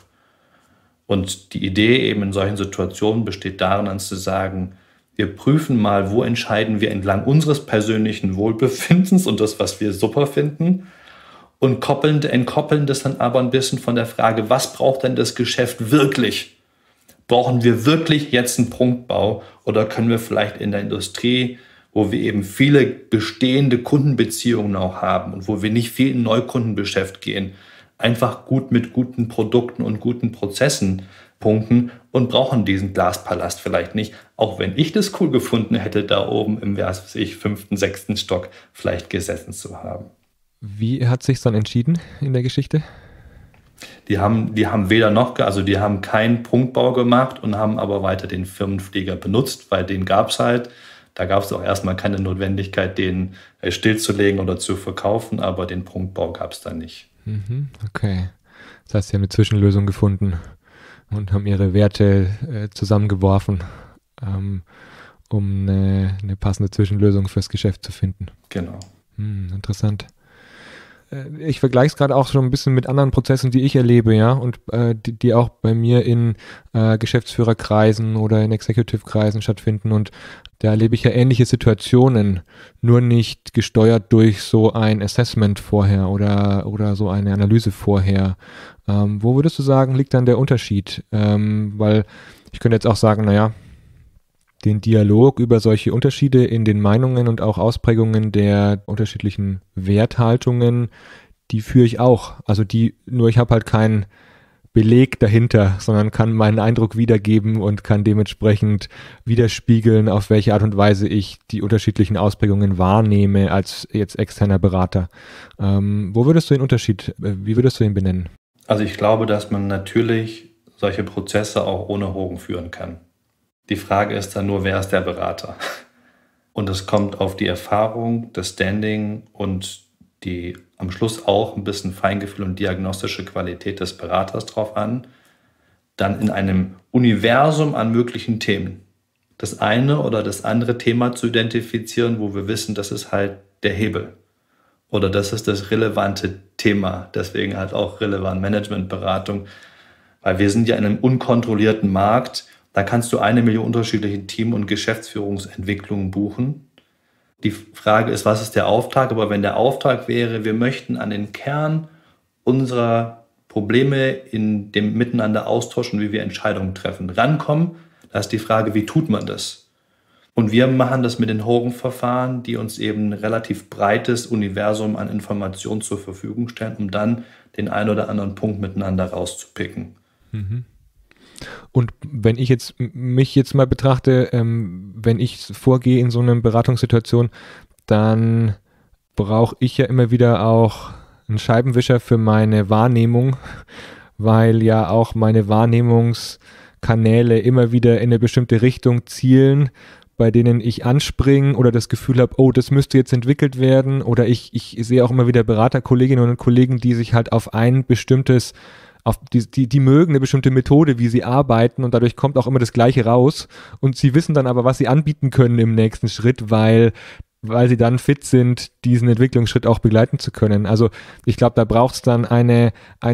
Und die Idee eben in solchen Situationen besteht darin, dann zu sagen, wir prüfen mal, wo entscheiden wir entlang unseres persönlichen Wohlbefindens und das, was wir super finden, und entkoppeln das dann aber ein bisschen von der Frage, was braucht denn das Geschäft wirklich? Brauchen wir wirklich jetzt einen Prunkbau oder können wir vielleicht in der Industrie, wo wir eben viele bestehende Kundenbeziehungen auch haben und wo wir nicht viel in Neukundengeschäft gehen, einfach gut mit guten Produkten und guten Prozessen punkten und brauchen diesen Glaspalast vielleicht nicht, auch wenn ich das cool gefunden hätte, da oben im 5., 6. Stock vielleicht gesessen zu haben. Wie hat sich's dann entschieden in der Geschichte? Die haben weder noch, also die haben keinen Prunkbau gemacht und haben aber weiter den Firmenflieger benutzt, weil den gab es halt. Da gab es auch erstmal keine Notwendigkeit, den stillzulegen oder zu verkaufen, aber den Prunkbau gab es dann nicht. Okay. Das heißt, sie haben eine Zwischenlösung gefunden und haben ihre Werte zusammengeworfen, um eine passende Zwischenlösung fürs Geschäft zu finden. Genau. Interessant. ich vergleiche es gerade auch schon ein bisschen mit anderen Prozessen, die ich erlebe, ja, und die auch bei mir in Geschäftsführerkreisen oder in Executive-Kreisen stattfinden. Und da erlebe ich ja ähnliche Situationen, nur nicht gesteuert durch so ein Assessment vorher oder so eine Analyse vorher. Wo würdest du sagen, liegt dann der Unterschied? Weil ich könnte jetzt auch sagen, naja, den Dialog über solche Unterschiede in den Meinungen und auch Ausprägungen der unterschiedlichen Werthaltungen, die führe ich auch. Also nur ich habe halt keinen Beleg dahinter, sondern kann meinen Eindruck wiedergeben und kann dementsprechend widerspiegeln, auf welche Art und Weise ich die unterschiedlichen Ausprägungen wahrnehme als jetzt externer Berater. Wo würdest du den Unterschied, wie würdest du ihn benennen? Also ich glaube, dass man natürlich solche Prozesse auch ohne Hogen führen kann. Die Frage ist dann nur, wer ist der Berater? Und es kommt auf die Erfahrung, das Standing und die am Schluss auch ein bisschen Feingefühl und diagnostische Qualität des Beraters drauf an, dann in einem Universum an möglichen Themen das eine oder das andere Thema zu identifizieren, wo wir wissen, das ist halt der Hebel oder das ist das relevante Thema. Deswegen halt auch relevant Managementberatung, weil wir sind ja in einem unkontrollierten Markt. Da kannst du 1 Million unterschiedliche Team- und Geschäftsführungsentwicklungen buchen. Die Frage ist, was ist der Auftrag? Aber wenn der Auftrag wäre, wir möchten an den Kern unserer Probleme in dem Miteinander austauschen, wie wir Entscheidungen treffen, rankommen, da ist die Frage, wie tut man das? Und wir machen das mit den Hogan-Verfahren, die uns eben ein relativ breites Universum an Informationen zur Verfügung stellen, um dann den einen oder anderen Punkt miteinander rauszupicken. Mhm. Und wenn ich mich jetzt mal betrachte, wenn ich vorgehe in so einer Beratungssituation, dann brauche ich ja immer wieder auch einen Scheibenwischer für meine Wahrnehmung, weil ja auch meine Wahrnehmungskanäle immer wieder in eine bestimmte Richtung zielen, bei denen ich anspringe oder das Gefühl habe, oh, das müsste jetzt entwickelt werden. Oder ich sehe auch immer wieder Beraterkolleginnen und Kollegen, die sich halt auf ein bestimmtes die mögen eine bestimmte Methode, wie sie arbeiten und dadurch kommt auch immer das Gleiche raus und sie wissen dann aber, was sie anbieten können im nächsten Schritt, weil sie dann fit sind, diesen Entwicklungsschritt auch begleiten zu können. Also ich glaube, da braucht es dann eine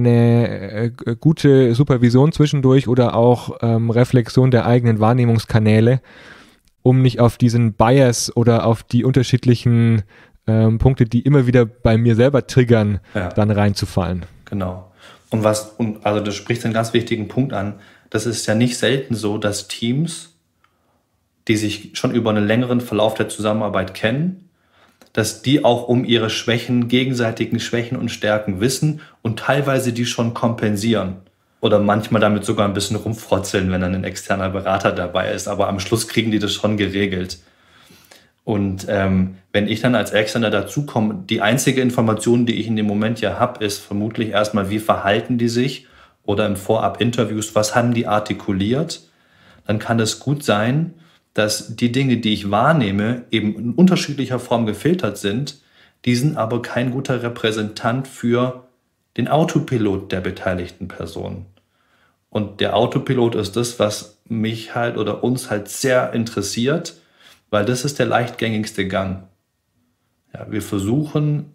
gute Supervision zwischendurch oder auch Reflexion der eigenen Wahrnehmungskanäle, um nicht auf diesen Bias oder auf die unterschiedlichen Punkte, die immer wieder bei mir selber triggern, dann reinzufallen. Genau. Also das spricht einen ganz wichtigen Punkt an. Das ist ja nicht selten so, dass Teams, die sich schon über einen längeren Verlauf der Zusammenarbeit kennen, dass die auch um ihre gegenseitigen Schwächen und Stärken wissen und teilweise die schon kompensieren. Oder manchmal damit sogar ein bisschen rumfrotzeln, wenn dann ein externer Berater dabei ist. Aber am Schluss kriegen die das schon geregelt. Und wenn ich dann als Externer dazukomme, die einzige Information, die ich in dem Moment ja habe, ist vermutlich erstmal, wie verhalten die sich oder im Vorab-Interviews, was haben die artikuliert. Dann kann es gut sein, dass die Dinge, die ich wahrnehme, eben in unterschiedlicher Form gefiltert sind. Die sind aber kein guter Repräsentant für den Autopilot der beteiligten Personen. Und der Autopilot ist das, was mich halt oder uns halt sehr interessiert, weil das ist der leichtgängigste Gang. Ja, wir versuchen,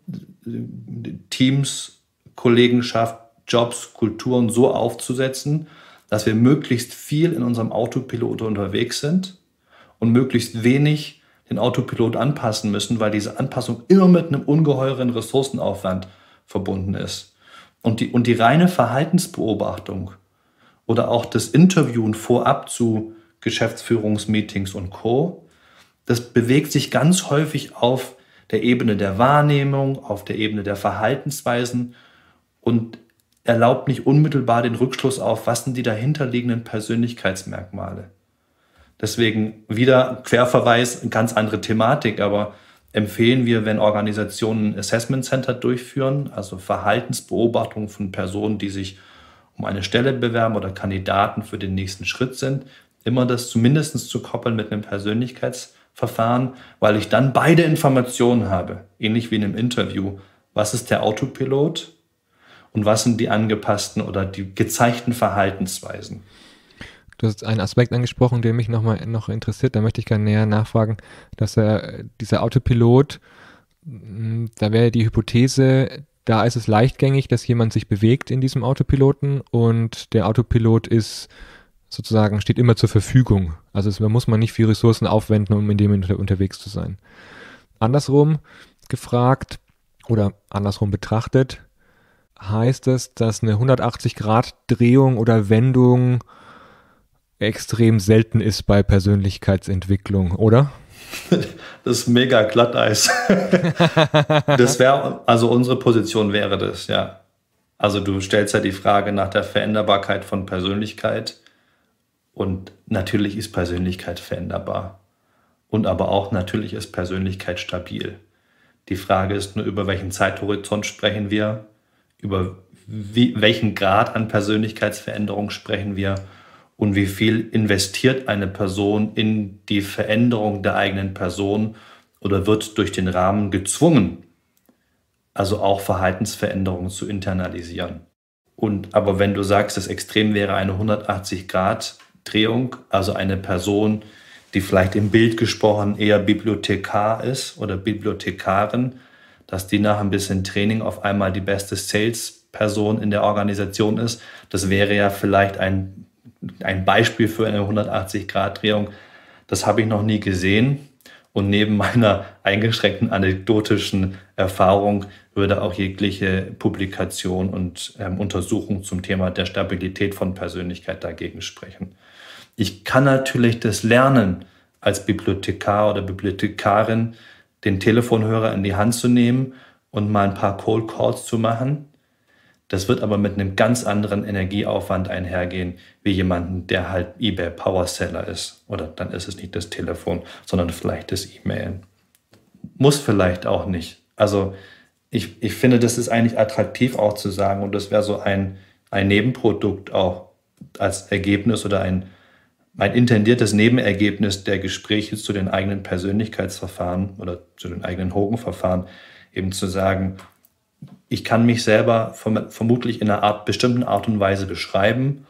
Teams, Kollegenschaft, Jobs, Kulturen so aufzusetzen, dass wir möglichst viel in unserem Autopilot unterwegs sind und möglichst wenig den Autopilot anpassen müssen, weil diese Anpassung immer mit einem ungeheuren Ressourcenaufwand verbunden ist. Und die reine Verhaltensbeobachtung oder auch das Interviewen vorab zu Geschäftsführungsmeetings und Co., das bewegt sich ganz häufig auf der Ebene der Wahrnehmung, auf der Ebene der Verhaltensweisen und erlaubt nicht unmittelbar den Rückschluss auf, was sind die dahinterliegenden Persönlichkeitsmerkmale. Deswegen wieder Querverweis, eine ganz andere Thematik, aber empfehlen wir, wenn Organisationen ein Assessment Center durchführen, also Verhaltensbeobachtung von Personen, die sich um eine Stelle bewerben oder Kandidaten für den nächsten Schritt sind, immer das zumindest zu koppeln mit einem Persönlichkeitsverfahren, weil ich dann beide Informationen habe, ähnlich wie in einem Interview. Was ist der Autopilot und was sind die angepassten oder die gezeigten Verhaltensweisen? Du hast einen Aspekt angesprochen, der mich noch interessiert, da möchte ich gerne näher nachfragen, dass dieser Autopilot, da wäre die Hypothese, Da ist es leichtgängig, dass jemand sich bewegt in diesem Autopiloten und der Autopilot ist sozusagen, steht immer zur Verfügung. Also da muss man nicht viel Ressourcen aufwenden, um in dem unterwegs zu sein. Andersrum gefragt oder andersrum betrachtet, heißt es, dass eine 180-Grad-Drehung oder Wendung extrem selten ist bei Persönlichkeitsentwicklung, oder? Das ist mega Glatteis. Das wäre, also unsere Position wäre das, ja. Also du stellst ja die Frage nach der Veränderbarkeit von Persönlichkeit und natürlich ist Persönlichkeit veränderbar und aber auch natürlich ist Persönlichkeit stabil. Die Frage ist nur, über welchen Zeithorizont sprechen wir, über welchen Grad an Persönlichkeitsveränderung sprechen wir und wie viel investiert eine Person in die Veränderung der eigenen Person oder wird durch den Rahmen gezwungen, also auch Verhaltensveränderungen zu internalisieren. Aber wenn du sagst, das Extrem wäre eine 180-Grad-Drehung, also eine Person, die vielleicht im Bild gesprochen eher Bibliothekar ist oder Bibliothekarin, dass die nach ein bisschen Training auf einmal die beste Sales-Person in der Organisation ist, das wäre ja vielleicht ein Beispiel für eine 180-Grad-Drehung. Das habe ich noch nie gesehen. Und neben meiner eingeschränkten anekdotischen Erfahrung würde auch jegliche Publikation und Untersuchung zum Thema der Stabilität von Persönlichkeit dagegen sprechen. Ich kann natürlich das lernen, als Bibliothekar oder Bibliothekarin den Telefonhörer in die Hand zu nehmen und mal ein paar Cold Calls zu machen. Das wird aber mit einem ganz anderen Energieaufwand einhergehen, wie jemanden, der halt eBay Powerseller ist. Oder dann ist es nicht das Telefon, sondern vielleicht das E-Mail. Muss vielleicht auch nicht. Also ich finde, das ist eigentlich attraktiv auch zu sagen und das wäre so ein Nebenprodukt auch als Ergebnis oder ein intendiertes Nebenergebnis der Gespräche zu den eigenen Persönlichkeitsverfahren oder zu den eigenen Hogan-Verfahren, eben zu sagen, ich kann mich selber vermutlich in einer bestimmten Art und Weise beschreiben.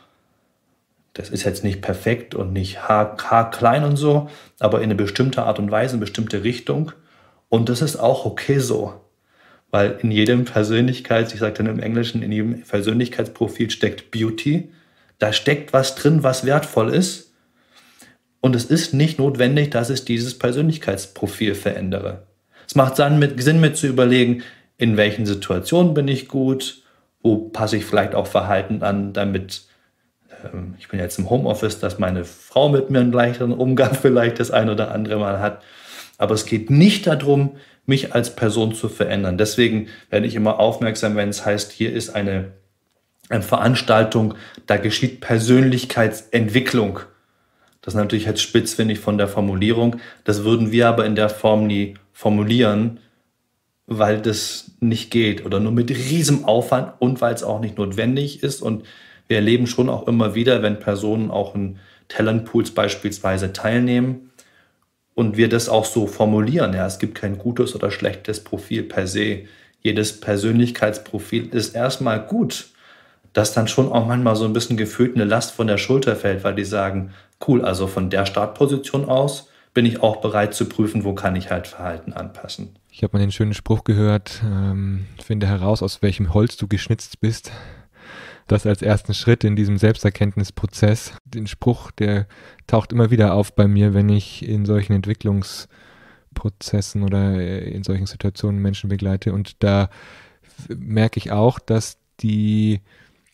Das ist jetzt nicht perfekt und nicht haarklein und so, aber in eine bestimmte Art und Weise, in eine bestimmte Richtung. Und das ist auch okay so. Weil in jedem ich sage dann im Englischen, in jedem Persönlichkeitsprofil steckt Beauty. Da steckt was drin, was wertvoll ist. Und es ist nicht notwendig, dass ich dieses Persönlichkeitsprofil verändere. Es macht Sinn, mit zu überlegen, in welchen Situationen bin ich gut, wo passe ich vielleicht auch Verhalten an, damit, ich bin jetzt im Homeoffice, dass meine Frau mit mir einen leichteren Umgang vielleicht das ein oder andere Mal hat. Aber es geht nicht darum, mich als Person zu verändern. Deswegen werde ich immer aufmerksam, wenn es heißt, hier ist eine Veranstaltung, da geschieht Persönlichkeitsentwicklung. Das ist natürlich jetzt spitzfindig von der Formulierung. Das würden wir aber in der Form nie formulieren, weil das nicht geht oder nur mit riesem Aufwand und weil es auch nicht notwendig ist. Und wir erleben schon auch immer wieder, wenn Personen auch in Talentpools beispielsweise teilnehmen und wir das auch so formulieren. Ja, es gibt kein gutes oder schlechtes Profil per se. Jedes Persönlichkeitsprofil ist erstmal gut. Dass dann schon auch manchmal so ein bisschen gefühlt eine Last von der Schulter fällt, weil die sagen, cool, also von der Startposition aus bin ich auch bereit zu prüfen, wo kann ich halt Verhalten anpassen. Ich habe mal den schönen Spruch gehört, finde heraus, aus welchem Holz du geschnitzt bist. Das als ersten Schritt in diesem Selbsterkenntnisprozess. Den Spruch, der taucht immer wieder auf bei mir, wenn ich in solchen Entwicklungsprozessen oder in solchen Situationen Menschen begleite. Und da merke ich auch, dass diese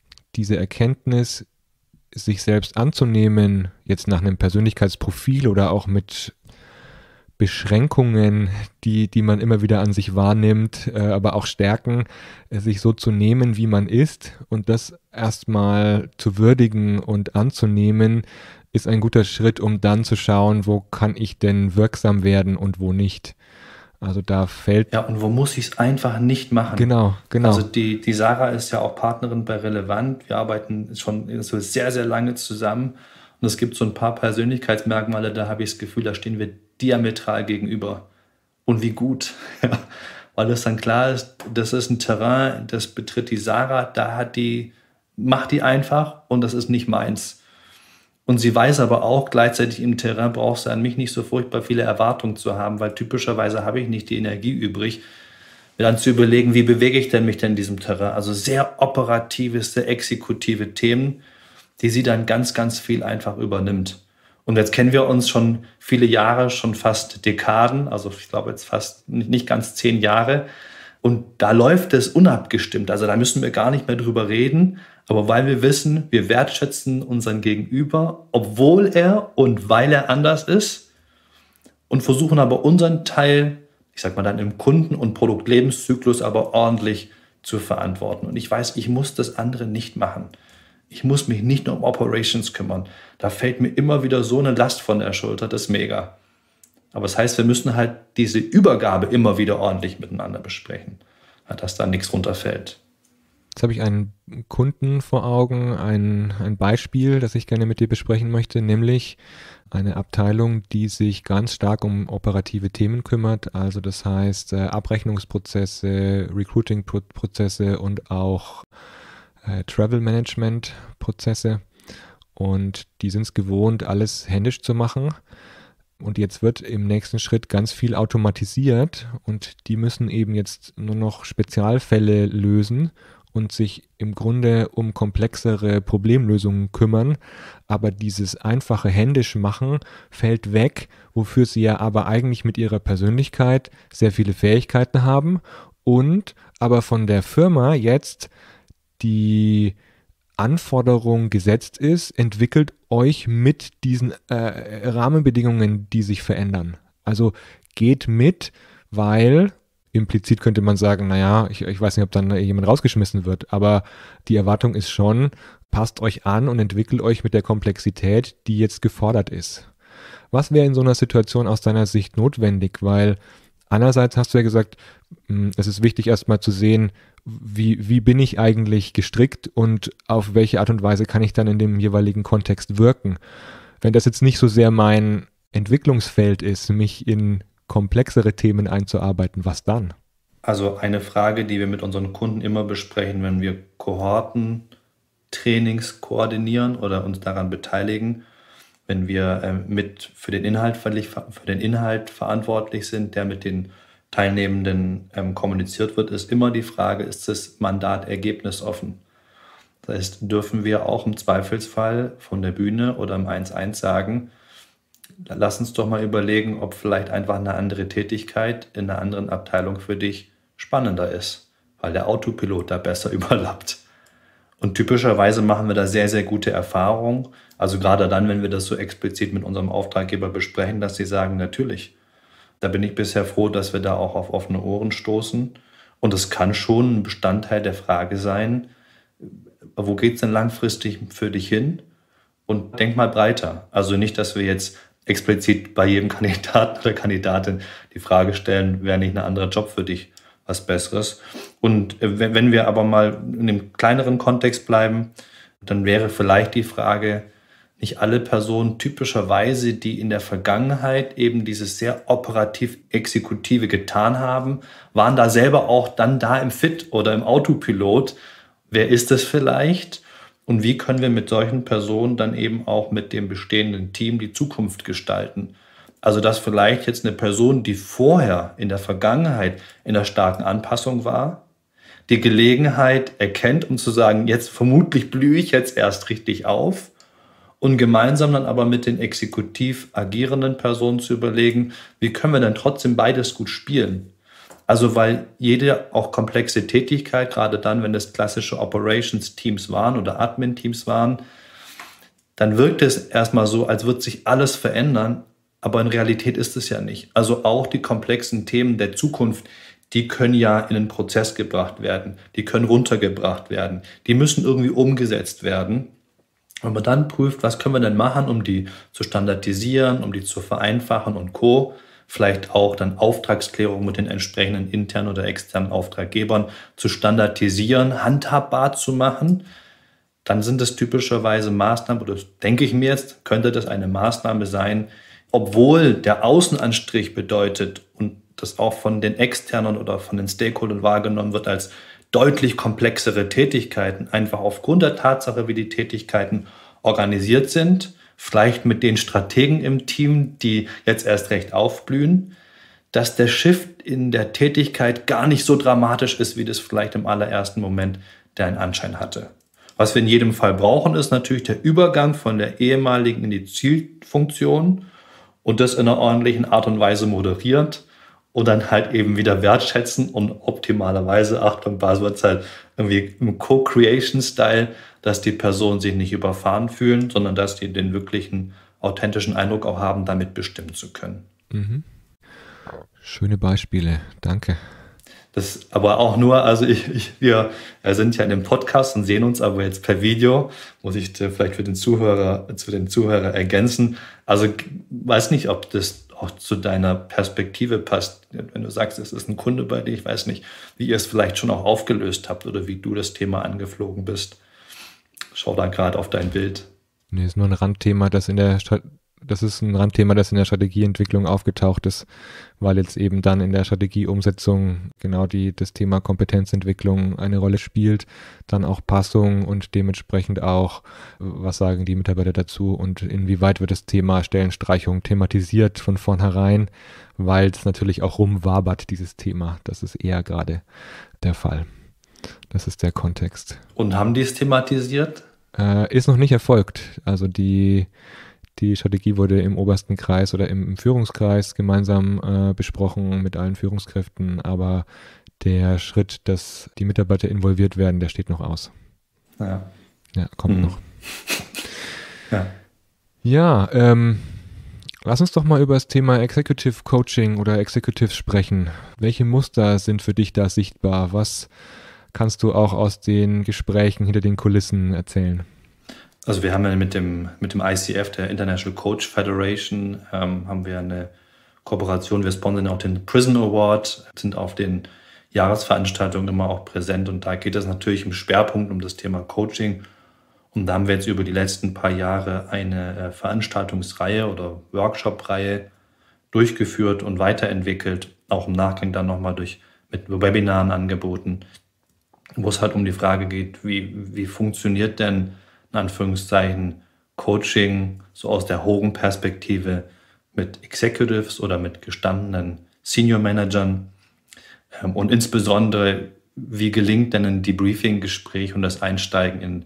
Erkenntnis, sich selbst anzunehmen, jetzt nach einem Persönlichkeitsprofil oder auch mit Beschränkungen, die man immer wieder an sich wahrnimmt, aber auch Stärken, sich so zu nehmen, wie man ist und das erstmal zu würdigen und anzunehmen, ist ein guter Schritt, um dann zu schauen, wo kann ich denn wirksam werden und wo nicht. Also da fällt... Ja, und wo muss ich es einfach nicht machen? Genau. Also die Sarah ist ja auch Partnerin bei Relevant. Wir arbeiten schon so sehr, sehr lange zusammen. Und es gibt so ein paar Persönlichkeitsmerkmale, da habe ich das Gefühl, da stehen wir diametral gegenüber. Und wie gut. Ja, weil es dann klar ist, das ist ein Terrain, das betritt die Sarah, macht die einfach und das ist nicht meins. Und sie weiß aber auch, gleichzeitig im Terrain brauchst du an mich nicht so furchtbar viele Erwartungen zu haben, weil typischerweise habe ich nicht die Energie übrig, mir dann zu überlegen, wie bewege ich denn mich denn in diesem Terrain? Also sehr operative, sehr exekutive Themen, die sie dann ganz, ganz viel einfach übernimmt. Und jetzt kennen wir uns schon viele Jahre, schon fast Dekaden, also ich glaube jetzt fast nicht ganz 10 Jahre. Und da läuft es unabgestimmt. Also da müssen wir gar nicht mehr drüber reden. Aber weil wir wissen, wir wertschätzen unseren Gegenüber, obwohl er und weil er anders ist, und versuchen aber unseren Teil, ich sag mal dann im Kunden- und Produktlebenszyklus, aber ordentlich zu verantworten. Und ich weiß, ich muss das andere nicht machen. Ich muss mich nicht nur um Operations kümmern. Da fällt mir immer wieder so eine Last von der Schulter, das ist mega. Aber das heißt, wir müssen halt diese Übergabe immer wieder ordentlich miteinander besprechen, dass da nichts runterfällt. Jetzt habe ich einen Kunden vor Augen, ein Beispiel, das ich gerne mit dir besprechen möchte, nämlich eine Abteilung, die sich ganz stark um operative Themen kümmert. Also das heißt Abrechnungsprozesse, Recruiting-Prozesse und auch Travel-Management-Prozesse. Und die sind es gewohnt, alles händisch zu machen. Und jetzt wird im nächsten Schritt ganz viel automatisiert und die müssen eben jetzt nur noch Spezialfälle lösen und sich im Grunde um komplexere Problemlösungen kümmern. Aber dieses einfache händisch machen fällt weg, wofür sie ja aber eigentlich mit ihrer Persönlichkeit sehr viele Fähigkeiten haben und aber von der Firma jetzt die Anforderung gesetzt ist, entwickelt euch mit diesen Rahmenbedingungen, die sich verändern. Also geht mit, weil implizit könnte man sagen, naja, ich weiß nicht, ob dann jemand rausgeschmissen wird, aber die Erwartung ist schon, passt euch an und entwickelt euch mit der Komplexität, die jetzt gefordert ist. Was wäre in so einer Situation aus deiner Sicht notwendig? Weil einerseits hast du ja gesagt, es ist wichtig erstmal zu sehen, wie bin ich eigentlich gestrickt und auf welche Art und Weise kann ich dann in dem jeweiligen Kontext wirken. Wenn das jetzt nicht so sehr mein Entwicklungsfeld ist, mich in komplexere Themen einzuarbeiten, was dann? Also eine Frage, die wir mit unseren Kunden immer besprechen, wenn wir Kohortentrainings koordinieren oder uns daran beteiligen, wenn wir mit für den Inhalt verantwortlich sind, der mit den Teilnehmenden kommuniziert wird, ist immer die Frage, ist das Mandat ergebnisoffen? Das heißt, dürfen wir auch im Zweifelsfall von der Bühne oder im 1-1 sagen, lass uns doch mal überlegen, ob vielleicht einfach eine andere Tätigkeit in einer anderen Abteilung für dich spannender ist, weil der Autopilot da besser überlappt. Und typischerweise machen wir da sehr, sehr gute Erfahrungen. Also gerade dann, wenn wir das so explizit mit unserem Auftraggeber besprechen, dass sie sagen, natürlich, da bin ich bisher froh, dass wir da auch auf offene Ohren stoßen. Und es kann schon ein Bestandteil der Frage sein, wo geht es denn langfristig für dich hin? Und denk mal breiter. Also nicht, dass wir jetzt explizit bei jedem Kandidaten oder Kandidatin die Frage stellen, wäre nicht ein anderer Job für dich was Besseres? Und wenn wir aber mal in dem kleineren Kontext bleiben, dann wäre vielleicht die Frage, nicht alle Personen typischerweise, die in der Vergangenheit eben dieses sehr operativ-exekutive getan haben, waren da selber auch dann da im Fit oder im Autopilot. Wer ist es vielleicht? Und wie können wir mit solchen Personen dann eben auch mit dem bestehenden Team die Zukunft gestalten? Also dass vielleicht jetzt eine Person, die vorher in der Vergangenheit in der starken Anpassung war, die Gelegenheit erkennt, um zu sagen, jetzt vermutlich blühe ich jetzt erst richtig auf, und gemeinsam dann aber mit den exekutiv agierenden Personen zu überlegen, wie können wir denn trotzdem beides gut spielen? Also weil jede auch komplexe Tätigkeit, gerade dann, wenn es klassische Operations-Teams waren oder Admin-Teams waren, dann wirkt es erstmal so, als würde sich alles verändern, aber in Realität ist es ja nicht. Also auch die komplexen Themen der Zukunft, die können ja in einen Prozess gebracht werden, die können runtergebracht werden, die müssen irgendwie umgesetzt werden. Wenn man dann prüft, was können wir denn machen, um die zu standardisieren, um die zu vereinfachen und Co., vielleicht auch dann Auftragsklärung mit den entsprechenden internen oder externen Auftraggebern zu standardisieren, handhabbar zu machen, dann sind es typischerweise Maßnahmen, oder denke ich mir jetzt, könnte das eine Maßnahme sein, obwohl der Außenanstrich bedeutet und das auch von den externen oder von den Stakeholdern wahrgenommen wird als deutlich komplexere Tätigkeiten, einfach aufgrund der Tatsache, wie die Tätigkeiten organisiert sind, vielleicht mit den Strategen im Team, die jetzt erst recht aufblühen, dass der Shift in der Tätigkeit gar nicht so dramatisch ist, wie das vielleicht im allerersten Moment der einen Anschein hatte. Was wir in jedem Fall brauchen, ist natürlich der Übergang von der ehemaligen in die Zielfunktion und das in einer ordentlichen Art und Weise moderiert und dann halt eben wieder wertschätzen und optimalerweise, Achtung, Buzzwords halt irgendwie im Co-Creation-Style, dass die Personen sich nicht überfahren fühlen, sondern dass die den wirklichen authentischen Eindruck auch haben, damit bestimmen zu können. Mhm. Schöne Beispiele, danke. Das aber auch nur, also wir sind ja in dem Podcast und sehen uns aber jetzt per Video, muss ich vielleicht zu den Zuhörer ergänzen. Also weiß nicht, ob das auch zu deiner Perspektive passt. Wenn du sagst, es ist ein Kunde bei dir, ich weiß nicht, wie ihr es vielleicht schon auch aufgelöst habt oder wie du das Thema angeflogen bist. Schau da gerade auf dein Bild. Nee, ist nur ein Randthema, das in der Strategieentwicklung aufgetaucht ist, weil jetzt eben dann in der Strategieumsetzung genau das Thema Kompetenzentwicklung eine Rolle spielt, dann auch Passung und dementsprechend auch, was sagen die Mitarbeiter dazu und inwieweit wird das Thema Stellenstreichung thematisiert von vornherein, weil es natürlich auch rumwabert, dieses Thema. Das ist eher gerade der Fall. Das ist der Kontext. Und haben die es thematisiert? Ist noch nicht erfolgt. Also die Strategie wurde im obersten Kreis oder im Führungskreis gemeinsam besprochen mit allen Führungskräften, aber der Schritt, dass die Mitarbeiter involviert werden, der steht noch aus. Ja, kommt noch. Ja, lass uns doch mal über das Thema Executive Coaching oder Executives sprechen. Welche Muster sind für dich da sichtbar? Was kannst du auch aus den Gesprächen hinter den Kulissen erzählen? Also wir haben ja mit dem ICF, der International Coach Federation, haben wir eine Kooperation. Wir sponsern auch den Prison Award, sind auf den Jahresveranstaltungen immer auch präsent. Und da geht es natürlich im Schwerpunkt um das Thema Coaching. Und da haben wir jetzt über die letzten paar Jahre eine Veranstaltungsreihe oder Workshop-Reihe durchgeführt und weiterentwickelt. Auch im Nachgang dann nochmal mit Webinaren angeboten, wo es halt um die Frage geht, wie funktioniert denn in Anführungszeichen Coaching so aus der hohen Perspektive mit Executives oder mit gestandenen Senior Managern und insbesondere, wie gelingt denn ein Debriefing-Gespräch und das Einsteigen in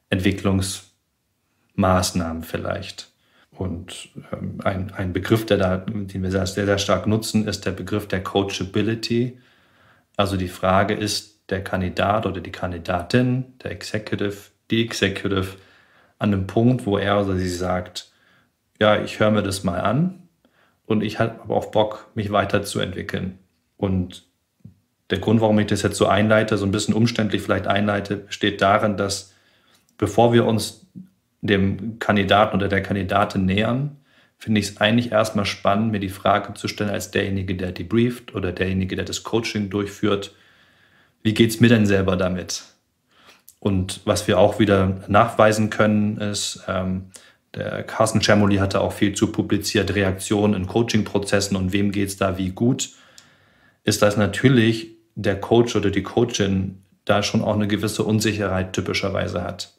Entwicklungsmaßnahmen vielleicht. Und ein Begriff, den wir sehr, sehr stark nutzen, ist der Begriff der Coachability. Also die Frage ist, der Kandidat oder die Kandidatin, der Executive, die Executive, an einem Punkt, wo er oder sie sagt, ja, ich höre mir das mal an und ich habe aber auch Bock, mich weiterzuentwickeln. Und der Grund, warum ich das jetzt so einleite, so ein bisschen umständlich vielleicht einleite, besteht darin, dass bevor wir uns dem Kandidaten oder der Kandidatin nähern, finde ich es eigentlich erstmal spannend, mir die Frage zu stellen, als derjenige, der debrieft oder derjenige, der das Coaching durchführt, wie geht es mir denn selber damit? Und was wir auch wieder nachweisen können, ist, der Carsten Schermoli hatte auch viel zu publiziert, Reaktionen in Coaching-Prozessen und wem geht es da wie gut, ist, dass natürlich der Coach oder die Coachin da schon auch eine gewisse Unsicherheit typischerweise hat.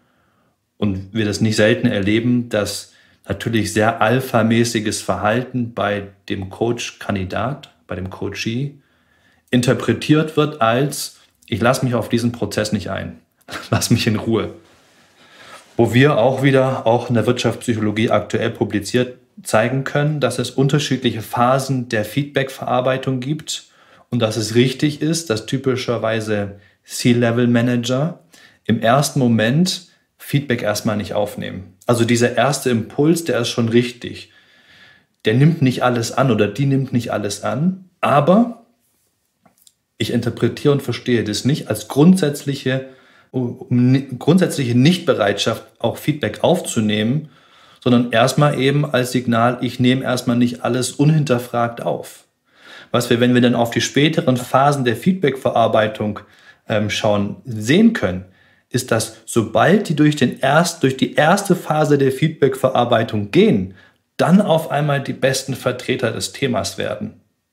Und wir das nicht selten erleben, dass natürlich sehr alphamäßiges Verhalten bei dem Coach-Kandidat, bei dem Coachee, interpretiert wird als, ich lasse mich auf diesen Prozess nicht ein, lass mich in Ruhe. Wo wir auch in der Wirtschaftspsychologie aktuell publiziert zeigen können, dass es unterschiedliche Phasen der Feedback-Verarbeitung gibt und dass es richtig ist, dass typischerweise C-Level-Manager im ersten Moment Feedback erstmal nicht aufnehmen. Also dieser erste Impuls, der ist schon richtig. Der nimmt nicht alles an oder die nimmt nicht alles an, aber ich interpretiere und verstehe das nicht als grundsätzliche Nichtbereitschaft, auch Feedback aufzunehmen, sondern erstmal eben als Signal, ich nehme erstmal nicht alles unhinterfragt auf. Was wir, wenn wir dann auf die späteren Phasen der Feedback-Verarbeitung schauen, sehen können, ist, dass sobald die durch die erste Phase der Feedback-Verarbeitung gehen, dann auf einmal die besten Vertreter des Themas werden.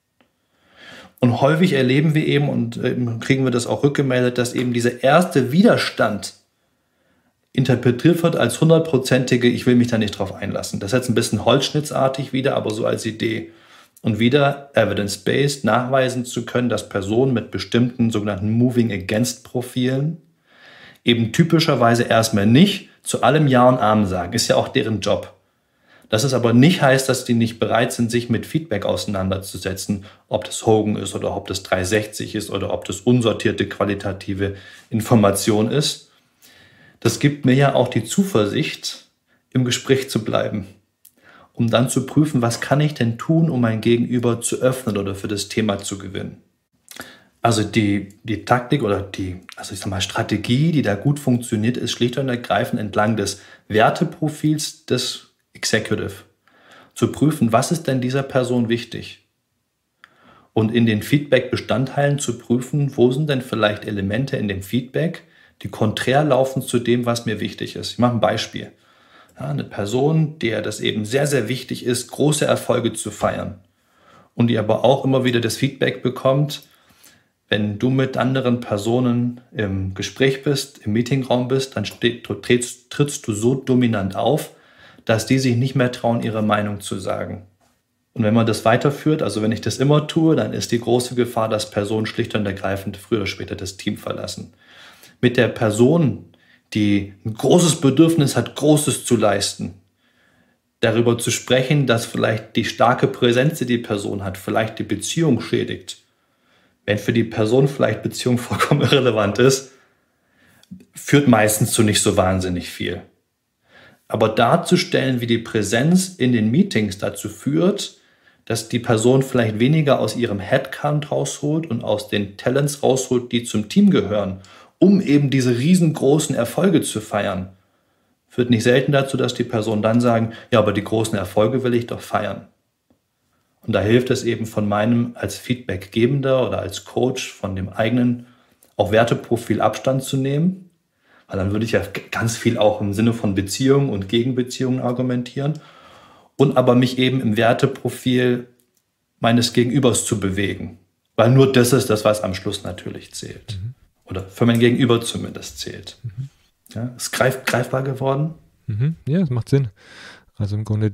Und häufig erleben wir eben und kriegen wir das auch rückgemeldet, dass eben dieser erste Widerstand interpretiert wird als 100%ige, ich will mich da nicht drauf einlassen. Das ist jetzt ein bisschen holzschnittsartig wieder, aber so als Idee. und wieder evidence-based nachweisen zu können, dass Personen mit bestimmten sogenannten Moving-Against-Profilen eben typischerweise erstmal nicht zu allem Ja und Amen sagen. Ist ja auch deren Job. Dass es aber nicht heißt, dass die nicht bereit sind, sich mit Feedback auseinanderzusetzen, ob das Hogan ist oder ob das 360 ist oder ob das unsortierte qualitative Information ist. Das gibt mir ja auch die Zuversicht, im Gespräch zu bleiben, um dann zu prüfen, was kann ich denn tun, um mein Gegenüber zu öffnen oder für das Thema zu gewinnen. Also die Taktik oder die Strategie, die da gut funktioniert, ist schlicht und ergreifend entlang des Werteprofils des Executive zu prüfen, was ist denn dieser Person wichtig? Und in den Feedback-Bestandteilen zu prüfen, wo sind denn vielleicht Elemente in dem Feedback, die konträr laufen zu dem, was mir wichtig ist. Ich mache ein Beispiel. Ja, eine Person, der das eben sehr, sehr wichtig ist, große Erfolge zu feiern und die aber auch immer wieder das Feedback bekommt, wenn du mit anderen Personen im Gespräch bist, im Meetingraum bist, dann trittst du so dominant auf, dass die sich nicht mehr trauen, ihre Meinung zu sagen. Und wenn man das weiterführt, also wenn ich das immer tue, dann ist die große Gefahr, dass Personen schlicht und ergreifend früher oder später das Team verlassen. Mit der Person, die ein großes Bedürfnis hat, Großes zu leisten, darüber zu sprechen, dass vielleicht die starke Präsenz, die die Person hat, vielleicht die Beziehung schädigt. Wenn für die Person vielleicht Beziehung vollkommen irrelevant ist, führt meistens zu nicht so wahnsinnig viel. Aber darzustellen, wie die Präsenz in den Meetings dazu führt, dass die Person vielleicht weniger aus ihrem Headcount rausholt und aus den Talents rausholt, die zum Team gehören, um eben diese riesengroßen Erfolge zu feiern, führt nicht selten dazu, dass die Personen dann sagen, ja, aber die großen Erfolge will ich doch feiern. Und da hilft es eben von meinem als Feedbackgebender oder als Coach von dem eigenen auch Werteprofil Abstand zu nehmen. Weil dann würde ich ja ganz viel auch im Sinne von Beziehungen und Gegenbeziehungen argumentieren und aber mich eben im Werteprofil meines Gegenübers zu bewegen. Weil nur das ist das, was am Schluss natürlich zählt. Mhm. Oder für mein Gegenüber zumindest zählt. Mhm. Ja, ist greifbar geworden? Mhm. Ja, das macht Sinn. Also im Grunde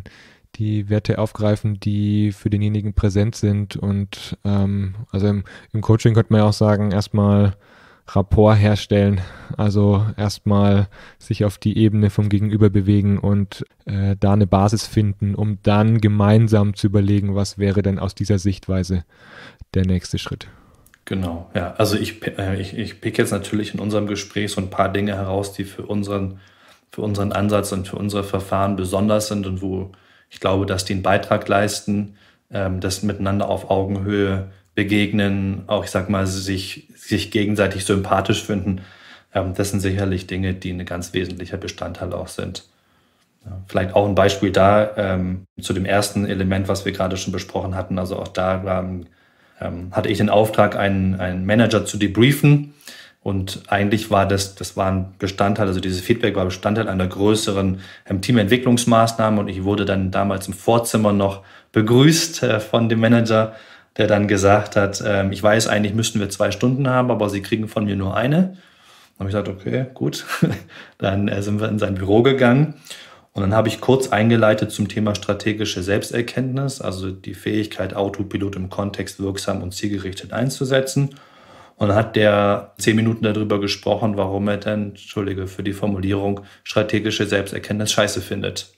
die Werte aufgreifen, die für denjenigen präsent sind und also im Coaching könnte man ja auch sagen, erstmal Rapport herstellen, also erstmal sich auf die Ebene vom Gegenüber bewegen und da eine Basis finden, um dann gemeinsam zu überlegen, was wäre denn aus dieser Sichtweise der nächste Schritt. Genau, ja. Also ich pick jetzt natürlich in unserem Gespräch so ein paar Dinge heraus, die für unseren Ansatz und für unsere Verfahren besonders sind und wo ich glaube, dass die einen Beitrag leisten, das miteinander auf Augenhöhe begegnen, auch ich sag mal, sich gegenseitig sympathisch finden. Das sind sicherlich Dinge, die ein ganz wesentlicher Bestandteil auch sind. Ja, vielleicht auch ein Beispiel da zu dem ersten Element, was wir gerade schon besprochen hatten. Also auch da hatte ich den Auftrag, einen Manager zu debriefen. Und eigentlich war das war ein Bestandteil, also dieses Feedback war Bestandteil einer größeren Teamentwicklungsmaßnahme. Und ich wurde dann damals im Vorzimmer noch begrüßt von dem Manager, der dann gesagt hat, ich weiß, eigentlich müssten wir 2 Stunden haben, aber Sie kriegen von mir nur eine. Dann habe ich gesagt, okay, gut. Dann sind wir in sein Büro gegangen. Und dann habe ich kurz eingeleitet zum Thema strategische Selbsterkenntnis, also die Fähigkeit, Autopilot im Kontext wirksam und zielgerichtet einzusetzen. Und dann hat der 10 Minuten darüber gesprochen, warum er denn, Entschuldige für die Formulierung, strategische Selbsterkenntnis scheiße findet.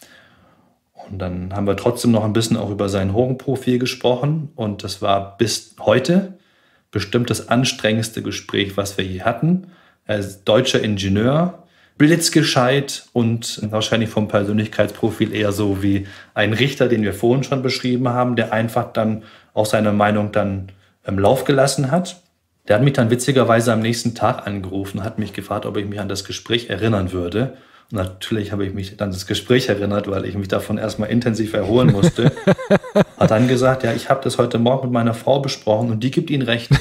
Und dann haben wir trotzdem noch ein bisschen auch über sein Hogan-Profil gesprochen. Und das war bis heute bestimmt das anstrengendste Gespräch, was wir je hatten. Er ist deutscher Ingenieur, blitzgescheit und wahrscheinlich vom Persönlichkeitsprofil eher so wie ein Richter, den wir vorhin schon beschrieben haben, der einfach dann auch seine Meinung dann im Lauf gelassen hat. Der hat mich dann witzigerweise am nächsten Tag angerufen, hat mich gefragt, ob ich mich an das Gespräch erinnern würde. Und natürlich habe ich mich an das Gespräch erinnert, weil ich mich davon erstmal intensiv erholen musste. Hat dann gesagt, ja, ich habe das heute Morgen mit meiner Frau besprochen und die gibt Ihnen recht.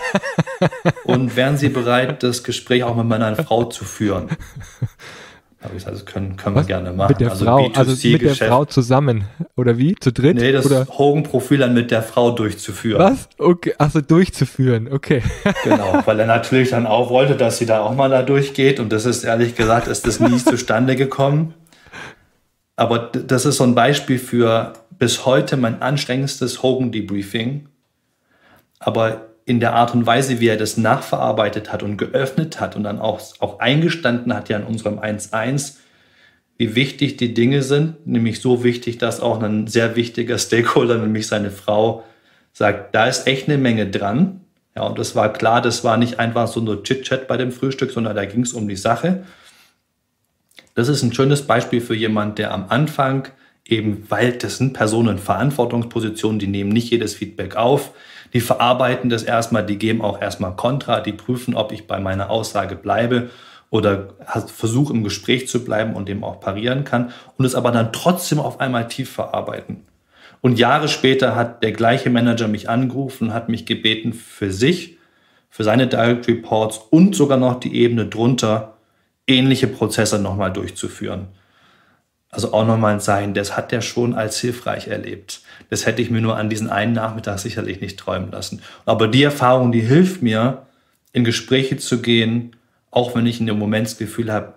Und wären Sie bereit, das Gespräch auch mit meiner Frau zu führen? Habe ich gesagt, das können wir gerne machen. Mit der Frau, also mit der Frau zusammen, oder wie? Zu dritt? Nee, das oder? Hogan-Profil dann mit der Frau durchzuführen. Was? Okay, also durchzuführen, okay. Genau, weil er natürlich dann auch wollte, dass sie da auch mal da durchgeht und das ist, ehrlich gesagt, ist das nie zustande gekommen. Aber das ist so ein Beispiel für bis heute mein anstrengendstes Hogan-Debriefing. Aber in der Art und Weise, wie er das nachverarbeitet hat und geöffnet hat und dann auch eingestanden hat ja in unserem 1-1, wie wichtig die Dinge sind, nämlich so wichtig, dass auch ein sehr wichtiger Stakeholder, nämlich seine Frau, sagt, da ist echt eine Menge dran. Ja, und das war klar, das war nicht einfach so nur Chit-Chat bei dem Frühstück, sondern da ging es um die Sache. Das ist ein schönes Beispiel für jemanden, der am Anfang eben, weil das sind Personen in Verantwortungspositionen, die nehmen nicht jedes Feedback auf, die verarbeiten das erstmal, die geben auch erstmal Kontra, die prüfen, ob ich bei meiner Aussage bleibe oder versuche im Gespräch zu bleiben und dem auch parieren kann und es aber dann trotzdem auf einmal tief verarbeiten. Und Jahre später hat der gleiche Manager mich angerufen und hat mich gebeten, für sich, für seine Direct Reports und sogar noch die Ebene drunter ähnliche Prozesse nochmal durchzuführen. Also auch nochmal ein Zeichen, das hat er schon als hilfreich erlebt. Das hätte ich mir nur an diesen einen Nachmittag sicherlich nicht träumen lassen. Aber die Erfahrung, die hilft mir, in Gespräche zu gehen, auch wenn ich in dem Moment das Gefühl habe,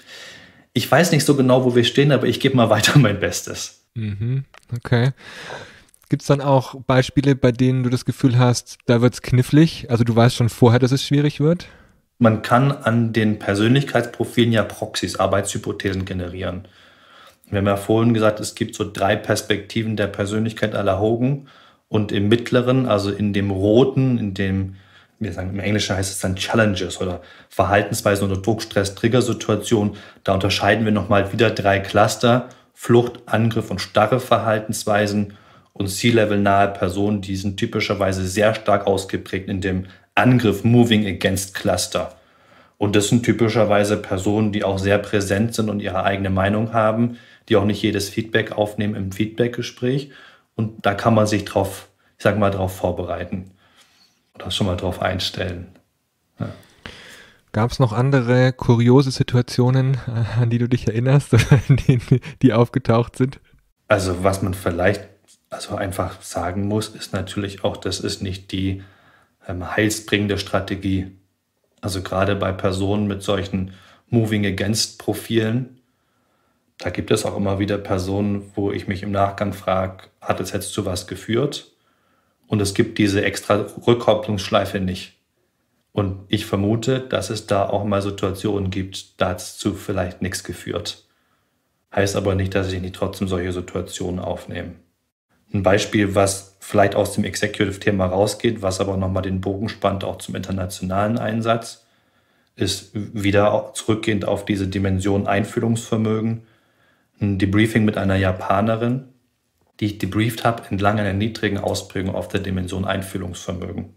ich weiß nicht so genau, wo wir stehen, aber ich gebe mal weiter mein Bestes. Okay. Gibt es dann auch Beispiele, bei denen du das Gefühl hast, da wird es knifflig? Also du weißt schon vorher, dass es schwierig wird? Man kann an den Persönlichkeitsprofilen ja Proxys, Arbeitshypothesen generieren. Wir haben ja vorhin gesagt, es gibt so 3 Perspektiven der Persönlichkeit à la Hogan. Und im mittleren, also in dem roten, in dem, wir sagen im Englischen heißt es dann Challenges oder Verhaltensweisen oder Druck-Stress-Trigger-Situationen, da unterscheiden wir nochmal wieder 3 Cluster: Flucht, Angriff und starre Verhaltensweisen. Und C-Level-nahe Personen, die sind typischerweise sehr stark ausgeprägt in dem Angriff, Moving Against Cluster. Und das sind typischerweise Personen, die auch sehr präsent sind und ihre eigene Meinung haben, die auch nicht jedes Feedback aufnehmen im Feedbackgespräch. Und da kann man sich drauf, ich sage mal, drauf vorbereiten oder schon mal drauf einstellen. Ja. Gab es noch andere kuriose Situationen, an die du dich erinnerst, oder die aufgetaucht sind? Also was man vielleicht einfach sagen muss, ist natürlich auch, das ist nicht die heilsbringende Strategie. Also gerade bei Personen mit solchen Moving-Against-Profilen, da gibt es auch immer wieder Personen, wo ich mich im Nachgang frage, hat es jetzt zu was geführt? Und es gibt diese extra Rückkopplungsschleife nicht. Und ich vermute, dass es da auch mal Situationen gibt, da hat es zu vielleicht nichts geführt. Heißt aber nicht, dass ich nicht trotzdem solche Situationen aufnehme. Ein Beispiel, was vielleicht aus dem Executive-Thema rausgeht, was aber nochmal den Bogen spannt, auch zum internationalen Einsatz, ist wieder zurückgehend auf diese Dimension Einfühlungsvermögen. Ein Debriefing mit einer Japanerin, die ich debrieft habe, entlang einer niedrigen Ausprägung auf der Dimension Einfühlungsvermögen.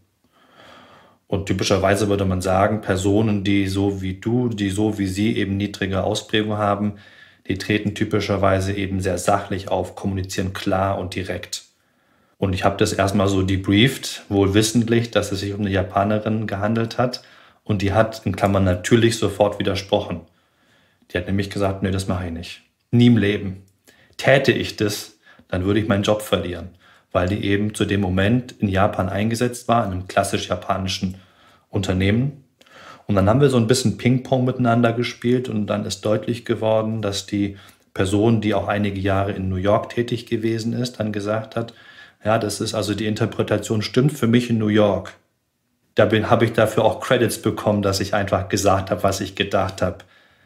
Und typischerweise würde man sagen, Personen, die so wie du, die so wie sie eben niedrige Ausprägung haben, die treten typischerweise eben sehr sachlich auf, kommunizieren klar und direkt. Und ich habe das erstmal so debrieft, wohl wissentlich, dass es sich um eine Japanerin gehandelt hat. Und die hat, in Klammern natürlich, sofort widersprochen. Die hat nämlich gesagt, nee, das mache ich nicht. Nie im Leben. Täte ich das, dann würde ich meinen Job verlieren. Weil die eben zu dem Moment in Japan eingesetzt war, in einem klassisch japanischen Unternehmen. Und dann haben wir so ein bisschen Ping-Pong miteinander gespielt und dann ist deutlich geworden, dass die Person, die auch einige Jahre in New York tätig gewesen ist, dann gesagt hat, ja, das ist also die Interpretation stimmt für mich in New York. Da habe ich dafür auch Credits bekommen, dass ich einfach gesagt habe, was ich gedacht habe.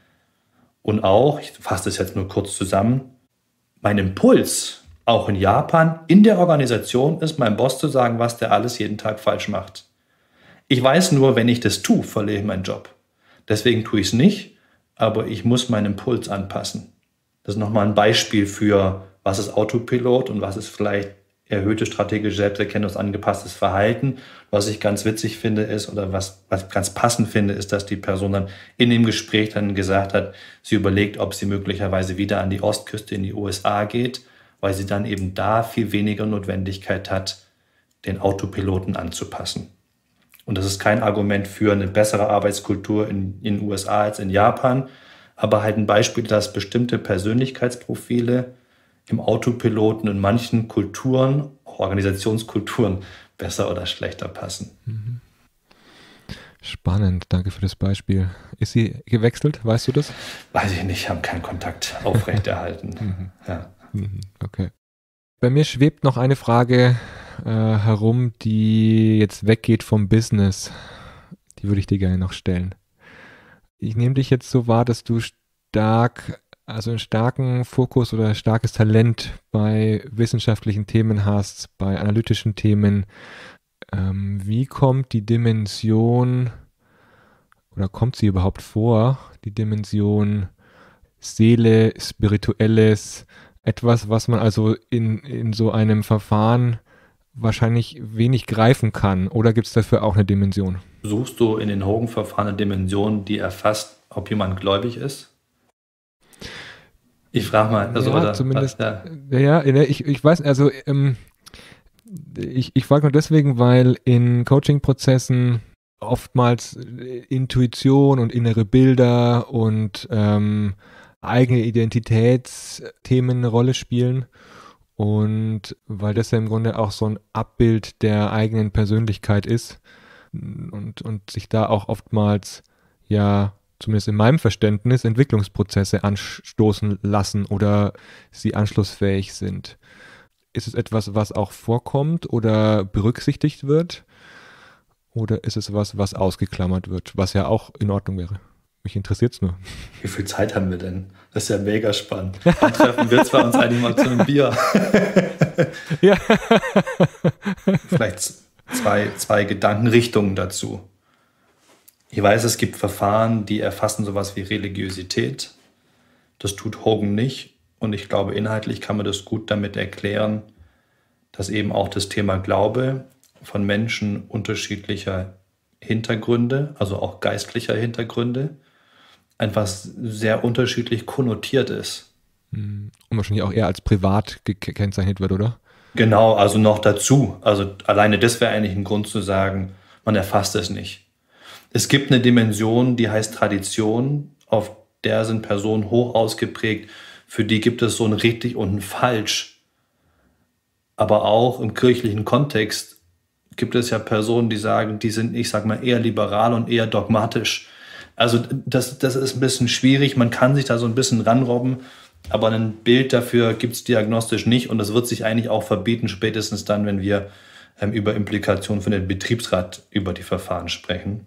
Und auch, ich fasse das jetzt nur kurz zusammen, mein Impuls, auch in Japan, in der Organisation, ist meinem Boss zu sagen, was der alles jeden Tag falsch macht. Ich weiß nur, wenn ich das tue, verliere ich meinen Job. Deswegen tue ich es nicht, aber ich muss meinen Impuls anpassen. Das ist nochmal ein Beispiel für, was ist Autopilot und was ist vielleicht erhöhte strategische Selbsterkenntnis, angepasstes Verhalten. Was ich ganz witzig finde ist, oder was ich ganz passend finde, ist, dass die Person dann in dem Gespräch dann gesagt hat, sie überlegt, ob sie möglicherweise wieder an die Ostküste in die USA geht, weil sie dann eben da viel weniger Notwendigkeit hat, den Autopiloten anzupassen. Und das ist kein Argument für eine bessere Arbeitskultur in den USA als in Japan, aber halt ein Beispiel, dass bestimmte Persönlichkeitsprofile im Autopiloten in manchen Kulturen, auch Organisationskulturen, besser oder schlechter passen. Spannend, danke für das Beispiel. Ist sie gewechselt, weißt du das? Weiß ich nicht, haben keinen Kontakt aufrechterhalten. Ja. Okay. Bei mir schwebt noch eine Frage herum, die jetzt weggeht vom Business. Die würde ich dir gerne noch stellen. Ich nehme dich jetzt so wahr, dass du einen starken Fokus oder starkes Talent bei wissenschaftlichen Themen hast, bei analytischen Themen. Wie kommt die Dimension oder kommt sie überhaupt vor, die Dimension Seele, Spirituelles, etwas, was man also in so einem Verfahren wahrscheinlich wenig greifen kann? Oder gibt es dafür auch eine Dimension? Suchst du in den Hogan-Verfahren eine Dimension, die erfasst, ob jemand gläubig ist? Ich frage mal, also ja, oder zumindest. ja. Ich weiß, also ich frage nur deswegen, weil in Coaching-Prozessen oftmals Intuition und innere Bilder und eigene Identitätsthemen eine Rolle spielen. Und weil das ja im Grunde auch so ein Abbild der eigenen Persönlichkeit ist und sich da auch oftmals, ja, zumindest in meinem Verständnis, Entwicklungsprozesse anstoßen lassen oder sie anschlussfähig sind. Ist es etwas, was auch vorkommt oder berücksichtigt wird? Oder ist es was ausgeklammert wird, was ja auch in Ordnung wäre? Mich interessiert es nur. Wie viel Zeit haben wir denn? Das ist ja mega spannend. Dann treffen wir zwar uns eigentlich mal zu einem Bier. Ja. Vielleicht zwei Gedankenrichtungen dazu. Ich weiß, es gibt Verfahren, die erfassen sowas wie Religiosität. Das tut Hogan nicht. Und ich glaube, inhaltlich kann man das gut damit erklären, dass eben auch das Thema Glaube von Menschen unterschiedlicher Hintergründe, also auch geistlicher Hintergründe, einfach sehr unterschiedlich konnotiert ist. Und wahrscheinlich auch eher als privat gekennzeichnet wird, oder? Genau, also noch dazu. Also alleine das wäre eigentlich ein Grund zu sagen, man erfasst es nicht. Es gibt eine Dimension, die heißt Tradition, auf der sind Personen hoch ausgeprägt, für die gibt es so ein richtig und ein falsch. Aber auch im kirchlichen Kontext gibt es ja Personen, die sagen, die sind, ich sag mal, eher liberal und eher dogmatisch. Also das ist ein bisschen schwierig, man kann sich da so ein bisschen ranrobben, aber ein Bild dafür gibt es diagnostisch nicht und das wird sich eigentlich auch verbieten, spätestens dann, wenn wir über Implikationen für den Betriebsrat über die Verfahren sprechen.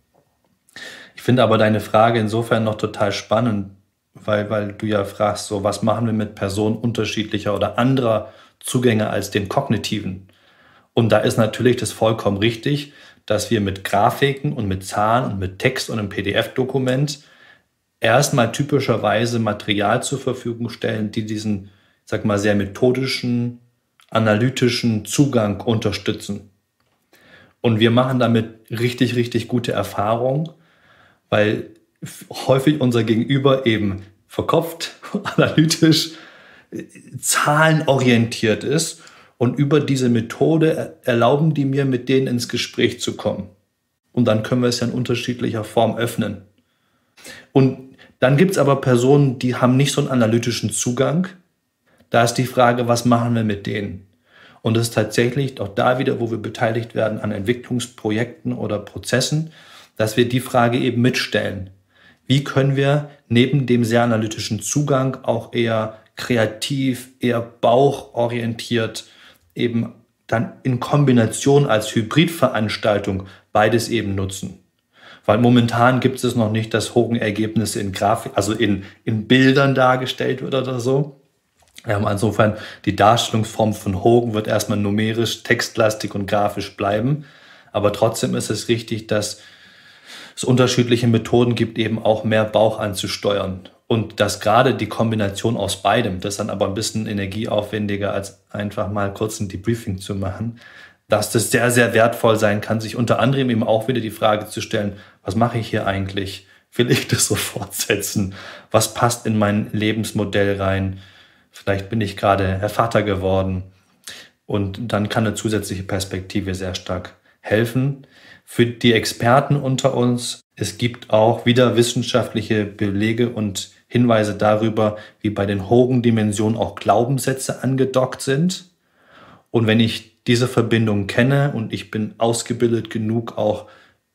Ich finde aber deine Frage insofern noch total spannend, weil du ja fragst, so was machen wir mit Personen unterschiedlicher oder anderer Zugänge als den kognitiven? Und da ist natürlich das vollkommen richtig, dass wir mit Grafiken und mit Zahlen und mit Text und einem PDF-Dokument erstmal typischerweise Material zur Verfügung stellen, die diesen, sag mal, sehr methodischen, analytischen Zugang unterstützen. Und wir machen damit richtig, richtig gute Erfahrungen, weil häufig unser Gegenüber eben verkopft, analytisch, zahlenorientiert ist. Und über diese Methode erlauben die mir, mit denen ins Gespräch zu kommen. Und dann können wir es ja in unterschiedlicher Form öffnen. Und dann gibt es aber Personen, die haben nicht so einen analytischen Zugang. Da ist die Frage, was machen wir mit denen? Und das ist tatsächlich auch da wieder, wo wir beteiligt werden an Entwicklungsprojekten oder Prozessen, dass wir die Frage eben mitstellen. Wie können wir neben dem sehr analytischen Zugang auch eher kreativ, eher bauchorientiert, eben dann in Kombination als Hybridveranstaltung beides eben nutzen. Weil momentan gibt es noch nicht, dass Hogan-Ergebnisse in Grafik, also in Bildern dargestellt wird oder so. Insofern die Darstellungsform von Hogan wird erstmal numerisch, textlastig und grafisch bleiben. Aber trotzdem ist es richtig, dass es unterschiedliche Methoden gibt, eben auch mehr Bauch anzusteuern. Und dass gerade die Kombination aus beidem, das ist dann aber ein bisschen energieaufwendiger, als einfach mal kurz ein Debriefing zu machen, dass das sehr, sehr wertvoll sein kann, sich unter anderem eben auch wieder die Frage zu stellen, was mache ich hier eigentlich? Will ich das so fortsetzen? Was passt in mein Lebensmodell rein? Vielleicht bin ich gerade Herr Vater geworden. Und dann kann eine zusätzliche Perspektive sehr stark helfen. Für die Experten unter uns, es gibt auch wieder wissenschaftliche Belege und Hinweise darüber, wie bei den Hogan-Dimensionen auch Glaubenssätze angedockt sind. Und wenn ich diese Verbindung kenne und ich bin ausgebildet genug, auch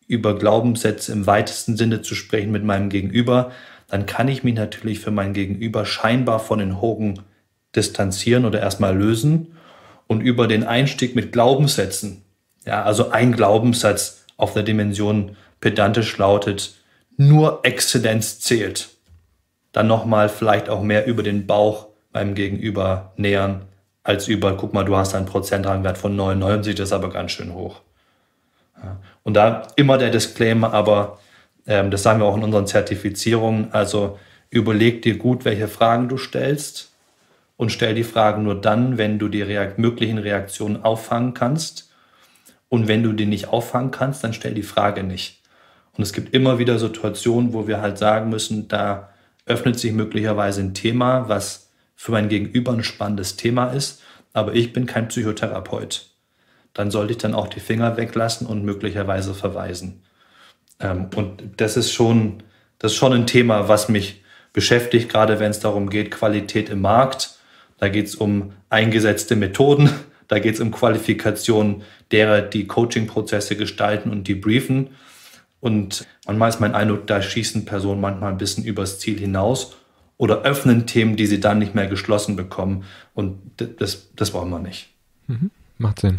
über Glaubenssätze im weitesten Sinne zu sprechen mit meinem Gegenüber, dann kann ich mich natürlich für mein Gegenüber scheinbar von den Hogen distanzieren oder erstmal lösen und über den Einstieg mit Glaubenssätzen, ja, also ein Glaubenssatz auf der Dimension pedantisch lautet, nur Exzellenz zählt, dann nochmal vielleicht auch mehr über den Bauch beim Gegenüber nähern, als über, guck mal, du hast einen Prozentrangwert von 99, das ist aber ganz schön hoch. Ja. Und da immer der Disclaimer, aber das sagen wir auch in unseren Zertifizierungen, also überleg dir gut, welche Fragen du stellst und stell die Fragen nur dann, wenn du die möglichen Reaktionen auffangen kannst. Und wenn du die nicht auffangen kannst, dann stell die Frage nicht. Und es gibt immer wieder Situationen, wo wir halt sagen müssen, da öffnet sich möglicherweise ein Thema, was für mein Gegenüber ein spannendes Thema ist, aber ich bin kein Psychotherapeut. Dann sollte ich dann auch die Finger weglassen und möglicherweise verweisen. Und das ist schon ein Thema, was mich beschäftigt, gerade wenn es darum geht, Qualität im Markt. Da geht es um eingesetzte Methoden, da geht es um Qualifikation derer, die Coaching-Prozesse gestalten und die briefen. Und manchmal ist mein Eindruck, da schießen Personen manchmal ein bisschen übers Ziel hinaus oder öffnen Themen, die sie dann nicht mehr geschlossen bekommen. Und das wollen wir nicht. Macht Sinn.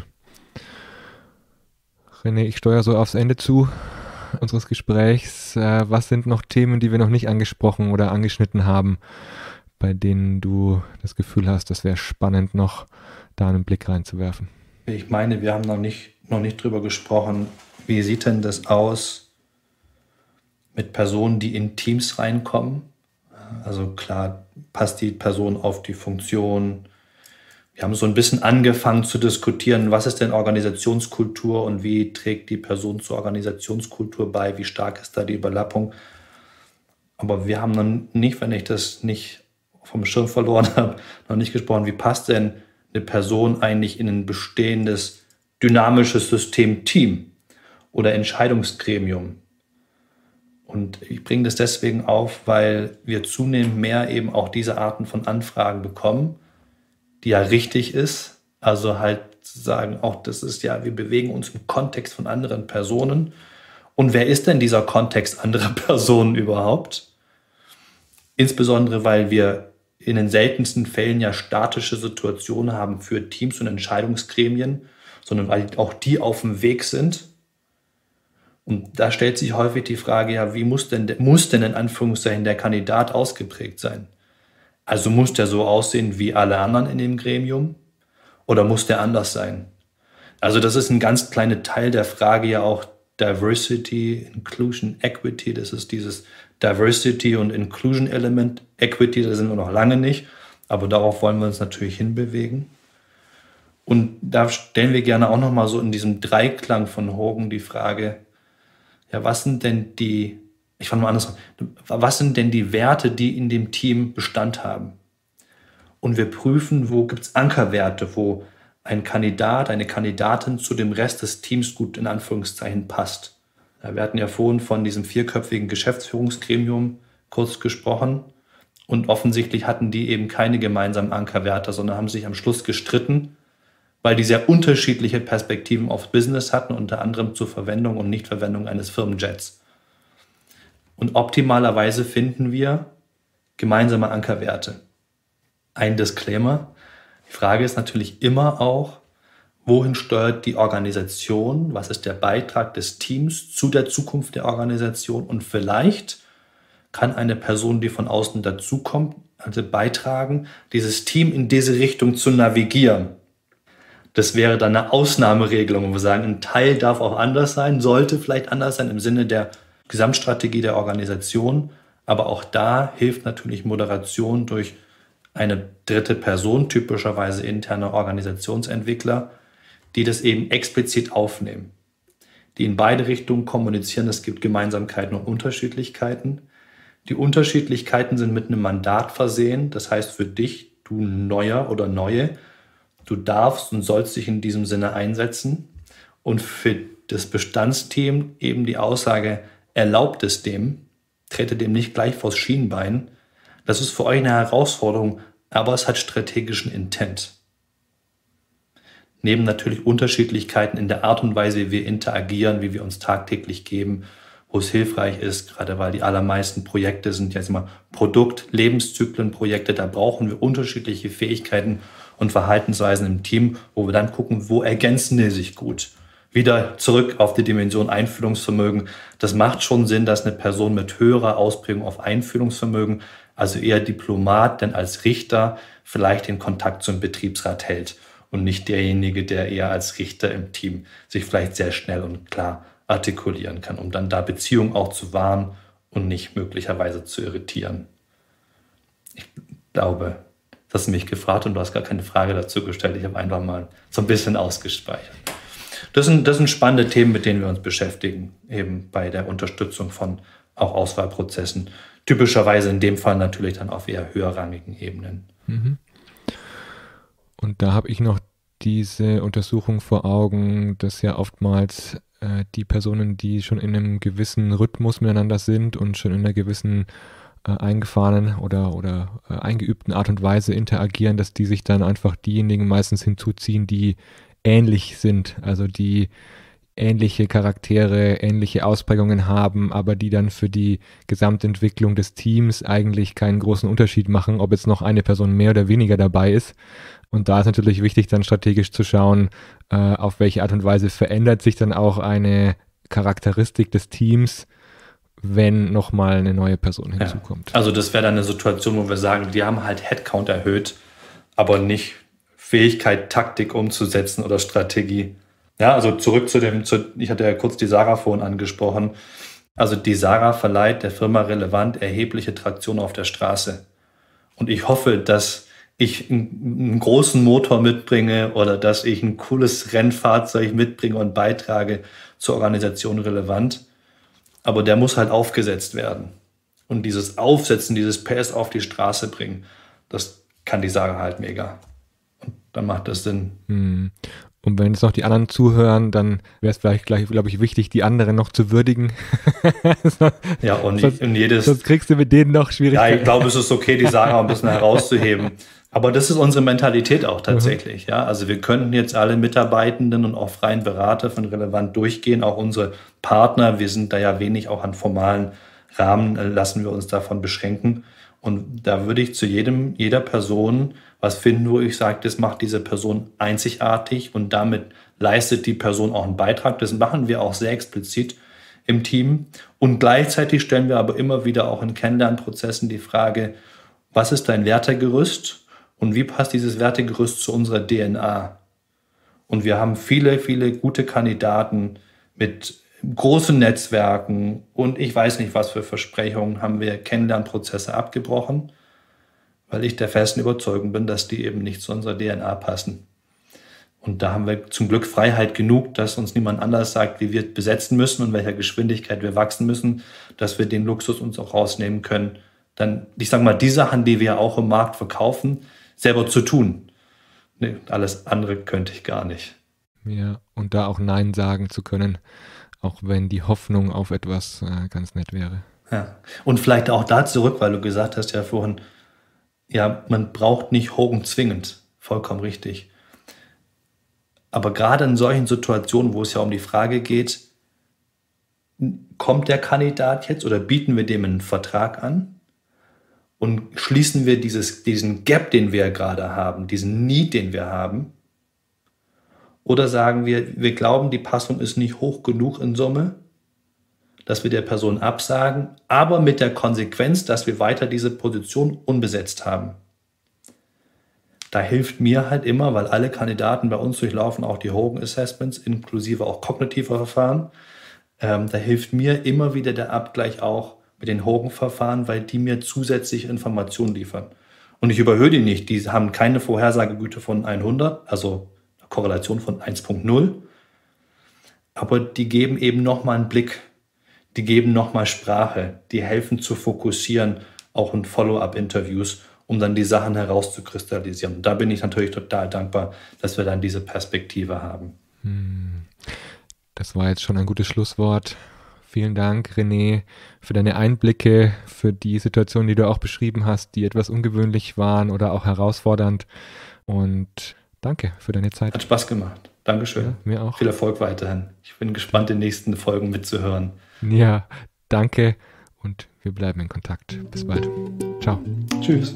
René, ich steuere so aufs Ende zu unseres Gesprächs. Was sind noch Themen, die wir noch nicht angesprochen oder angeschnitten haben, bei denen du das Gefühl hast, das wäre spannend, noch da einen Blick reinzuwerfen? Ich meine, wir haben noch nicht drüber gesprochen, wie sieht denn das aus mit Personen, die in Teams reinkommen? Also klar, passt die Person auf die Funktion? Wir haben so ein bisschen angefangen zu diskutieren, was ist denn Organisationskultur und wie trägt die Person zur Organisationskultur bei, wie stark ist da die Überlappung. Aber wir haben noch nicht, wenn ich das nicht vom Schirm verloren habe, noch nicht gesprochen, wie passt denn eine Person eigentlich in ein bestehendes dynamisches System Team oder Entscheidungsgremium. Und ich bringe das deswegen auf, weil wir zunehmend mehr eben auch diese Arten von Anfragen bekommen, die ja richtig ist. Also halt zu sagen, auch das ist ja, wir bewegen uns im Kontext von anderen Personen. Und wer ist denn dieser Kontext anderer Personen überhaupt? Insbesondere, weil wir in den seltensten Fällen ja statische Situationen haben für Teams und Entscheidungsgremien, sondern weil auch die auf dem Weg sind. Und da stellt sich häufig die Frage, ja, wie muss denn in Anführungszeichen der Kandidat ausgeprägt sein? Also muss der so aussehen wie alle anderen in dem Gremium oder muss der anders sein? Also das ist ein ganz kleiner Teil der Frage ja auch Diversity, Inclusion, Equity. Das ist dieses Diversity und Inclusion Element. Equity, da sind wir noch lange nicht, aber darauf wollen wir uns natürlich hinbewegen. Und da stellen wir gerne auch nochmal so in diesem Dreiklang von Hogan die Frage, ja, was sind denn die Werte, die in dem Team Bestand haben? Und wir prüfen, wo gibt es Ankerwerte, wo ein Kandidat, eine Kandidatin zu dem Rest des Teams gut in Anführungszeichen passt. Ja, wir hatten ja vorhin von diesem 4-köpfigen Geschäftsführungsgremium kurz gesprochen und offensichtlich hatten die eben keine gemeinsamen Ankerwerte, sondern haben sich am Schluss gestritten, weil die sehr unterschiedliche Perspektiven aufs Business hatten, unter anderem zur Verwendung und Nichtverwendung eines Firmenjets. Und optimalerweise finden wir gemeinsame Ankerwerte. Ein Disclaimer: Die Frage ist natürlich immer auch, wohin steuert die Organisation, was ist der Beitrag des Teams zu der Zukunft der Organisation und vielleicht kann eine Person, die von außen dazukommt, also beitragen, dieses Team in diese Richtung zu navigieren. Das wäre dann eine Ausnahmeregelung, wo wir sagen, ein Teil darf auch anders sein, sollte vielleicht anders sein im Sinne der Gesamtstrategie der Organisation, aber auch da hilft natürlich Moderation durch eine dritte Person, typischerweise interne Organisationsentwickler, die das eben explizit aufnehmen, die in beide Richtungen kommunizieren. Es gibt Gemeinsamkeiten und Unterschiedlichkeiten. Die Unterschiedlichkeiten sind mit einem Mandat versehen. Das heißt für dich, du Neuer oder Neue, du darfst und sollst dich in diesem Sinne einsetzen. Und für das Bestandsteam eben die Aussage, erlaubt es dem, trete dem nicht gleich vors Schienbein. Das ist für euch eine Herausforderung, aber es hat strategischen Intent. neben natürlich Unterschiedlichkeiten in der Art und Weise, wie wir interagieren, wie wir uns tagtäglich geben, wo es hilfreich ist, gerade weil die allermeisten Projekte sind jetzt immer Produkt-Lebenszyklen-Projekte, da brauchen wir unterschiedliche Fähigkeiten und Verhaltensweisen im Team, wo wir dann gucken, wo ergänzen die sich gut. Wieder zurück auf die Dimension Einfühlungsvermögen. Das macht schon Sinn, dass eine Person mit höherer Ausprägung auf Einfühlungsvermögen, also eher Diplomat, denn als Richter vielleicht den Kontakt zum Betriebsrat hält und nicht derjenige, der eher als Richter im Team sich vielleicht sehr schnell und klar artikulieren kann, um dann da Beziehungen auch zu wahren und nicht möglicherweise zu irritieren. Ich glaube, das hast du mich gefragt und du hast gar keine Frage dazu gestellt. Ich habe einfach mal so ein bisschen ausgespeichert. Das sind spannende Themen, mit denen wir uns beschäftigen, eben bei der Unterstützung von auch Auswahlprozessen. Typischerweise in dem Fall natürlich dann auf eher höherrangigen Ebenen. Mhm. Und da habe ich noch diese Untersuchung vor Augen, dass ja oftmals die Personen, die schon in einem gewissen Rhythmus miteinander sind und schon in einer gewissen eingefahrenen oder eingeübten Art und Weise interagieren, dass die sich dann einfach diejenigen meistens hinzuziehen, die ähnlich sind, also die ähnliche Charaktere, ähnliche Ausprägungen haben, aber die dann für die Gesamtentwicklung des Teams eigentlich keinen großen Unterschied machen, ob jetzt noch eine Person mehr oder weniger dabei ist. Und da ist natürlich wichtig, dann strategisch zu schauen, auf welche Art und Weise verändert sich dann auch eine Charakteristik des Teams, wenn nochmal eine neue Person hinzukommt. Ja. Also das wäre dann eine Situation, wo wir sagen, die haben halt Headcount erhöht, aber nicht Fähigkeit, Taktik umzusetzen oder Strategie. Ja, also zurück ich hatte ja kurz die Sarah vorhin angesprochen. Also die Sarah verleiht der Firma Relevant erhebliche Traktion auf der Straße. Und ich hoffe, dass ich einen großen Motor mitbringe oder dass ich ein cooles Rennfahrzeug mitbringe und beitrage zur Organisation Relevant. Aber der muss halt aufgesetzt werden. Und dieses Aufsetzen, dieses PS auf die Straße bringen, das kann die Sarah halt mega. Und dann macht das Sinn. Und wenn jetzt noch die anderen zuhören, dann wäre es vielleicht gleich, glaube ich, wichtig, die anderen noch zu würdigen. Ja, und sonst kriegst du mit denen noch Schwierigkeiten. Ja, ich glaube, es ist okay, die Sarah ein bisschen herauszuheben. Aber das ist unsere Mentalität auch tatsächlich. Ja, also wir könnten jetzt alle Mitarbeitenden und auch freien Berater von Relevant durchgehen, auch unsere Partner. Wir sind da ja wenig auch an formalen Rahmen, lassen wir uns davon beschränken. Und da würde ich zu jeder Person was finden, wo ich sage, das macht diese Person einzigartig und damit leistet die Person auch einen Beitrag. Das machen wir auch sehr explizit im Team. Und gleichzeitig stellen wir aber immer wieder auch in Kennenlernprozessen die Frage, was ist dein Wertegerüst und wie passt dieses Wertegerüst zu unserer DNA? Und wir haben viele, viele gute Kandidaten mit großen Netzwerken und ich weiß nicht, was für Versprechungen haben wir Kennenlernprozesse abgebrochen, weil ich der festen Überzeugung bin, dass die eben nicht zu unserer DNA passen. Und da haben wir zum Glück Freiheit genug, dass uns niemand anders sagt, wie wir besetzen müssen und in welcher Geschwindigkeit wir wachsen müssen, dass wir den Luxus uns auch rausnehmen können, dann, ich sage mal, die Sachen, die wir auch im Markt verkaufen, selber zu tun. Nee, alles andere könnte ich gar nicht. Ja, und da auch Nein sagen zu können, auch wenn die Hoffnung auf etwas ganz nett wäre. Ja, und vielleicht auch da zurück, weil du gesagt hast ja vorhin, ja, man braucht nicht Hogan zwingend, vollkommen richtig. Aber gerade in solchen Situationen, wo es ja um die Frage geht, kommt der Kandidat jetzt oder bieten wir dem einen Vertrag an und schließen wir diesen Gap, den wir gerade haben, diesen Need, den wir haben, oder sagen wir glauben, die Passung ist nicht hoch genug in Summe, dass wir der Person absagen, aber mit der Konsequenz, dass wir weiter diese Position unbesetzt haben. Da hilft mir halt immer, weil alle Kandidaten bei uns durchlaufen auch die Hogan Assessments, inklusive auch kognitiver Verfahren. Da hilft mir immer wieder der Abgleich auch mit den Hogan-Verfahren, weil die mir zusätzliche Informationen liefern. Und ich überhöhe die nicht. Die haben keine Vorhersagegüte von 100, also eine Korrelation von 1,0. Aber die geben eben nochmal einen Blick. Die geben nochmal Sprache. Die helfen zu fokussieren, auch in Follow-up-Interviews, um dann die Sachen herauszukristallisieren. Und da bin ich natürlich total dankbar, dass wir dann diese Perspektive haben. Das war jetzt schon ein gutes Schlusswort. Vielen Dank, René, für deine Einblicke, für die Situation, die du auch beschrieben hast, die etwas ungewöhnlich waren oder auch herausfordernd. Und danke für deine Zeit. Hat Spaß gemacht. Dankeschön. Ja, mir auch. Viel Erfolg weiterhin. Ich bin gespannt, die nächsten Folgen mitzuhören. Ja, danke und wir bleiben in Kontakt. Bis bald. Ciao. Tschüss.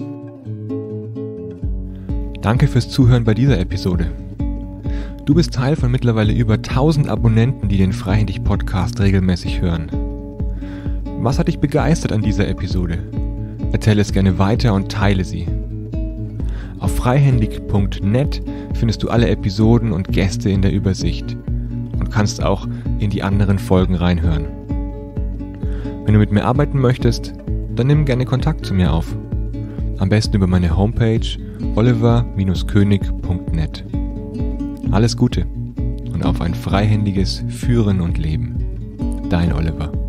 Danke fürs Zuhören bei dieser Episode. Du bist Teil von mittlerweile über 1000 Abonnenten, die den Freihändig-Podcast regelmäßig hören. Was hat dich begeistert an dieser Episode? Erzähle es gerne weiter und teile sie. Auf freihändig.net findest du alle Episoden und Gäste in der Übersicht und kannst auch in die anderen Folgen reinhören. Wenn du mit mir arbeiten möchtest, dann nimm gerne Kontakt zu mir auf. Am besten über meine Homepage oliver-könig.net. Alles Gute und auf ein freihändiges Führen und Leben. Dein Oliver.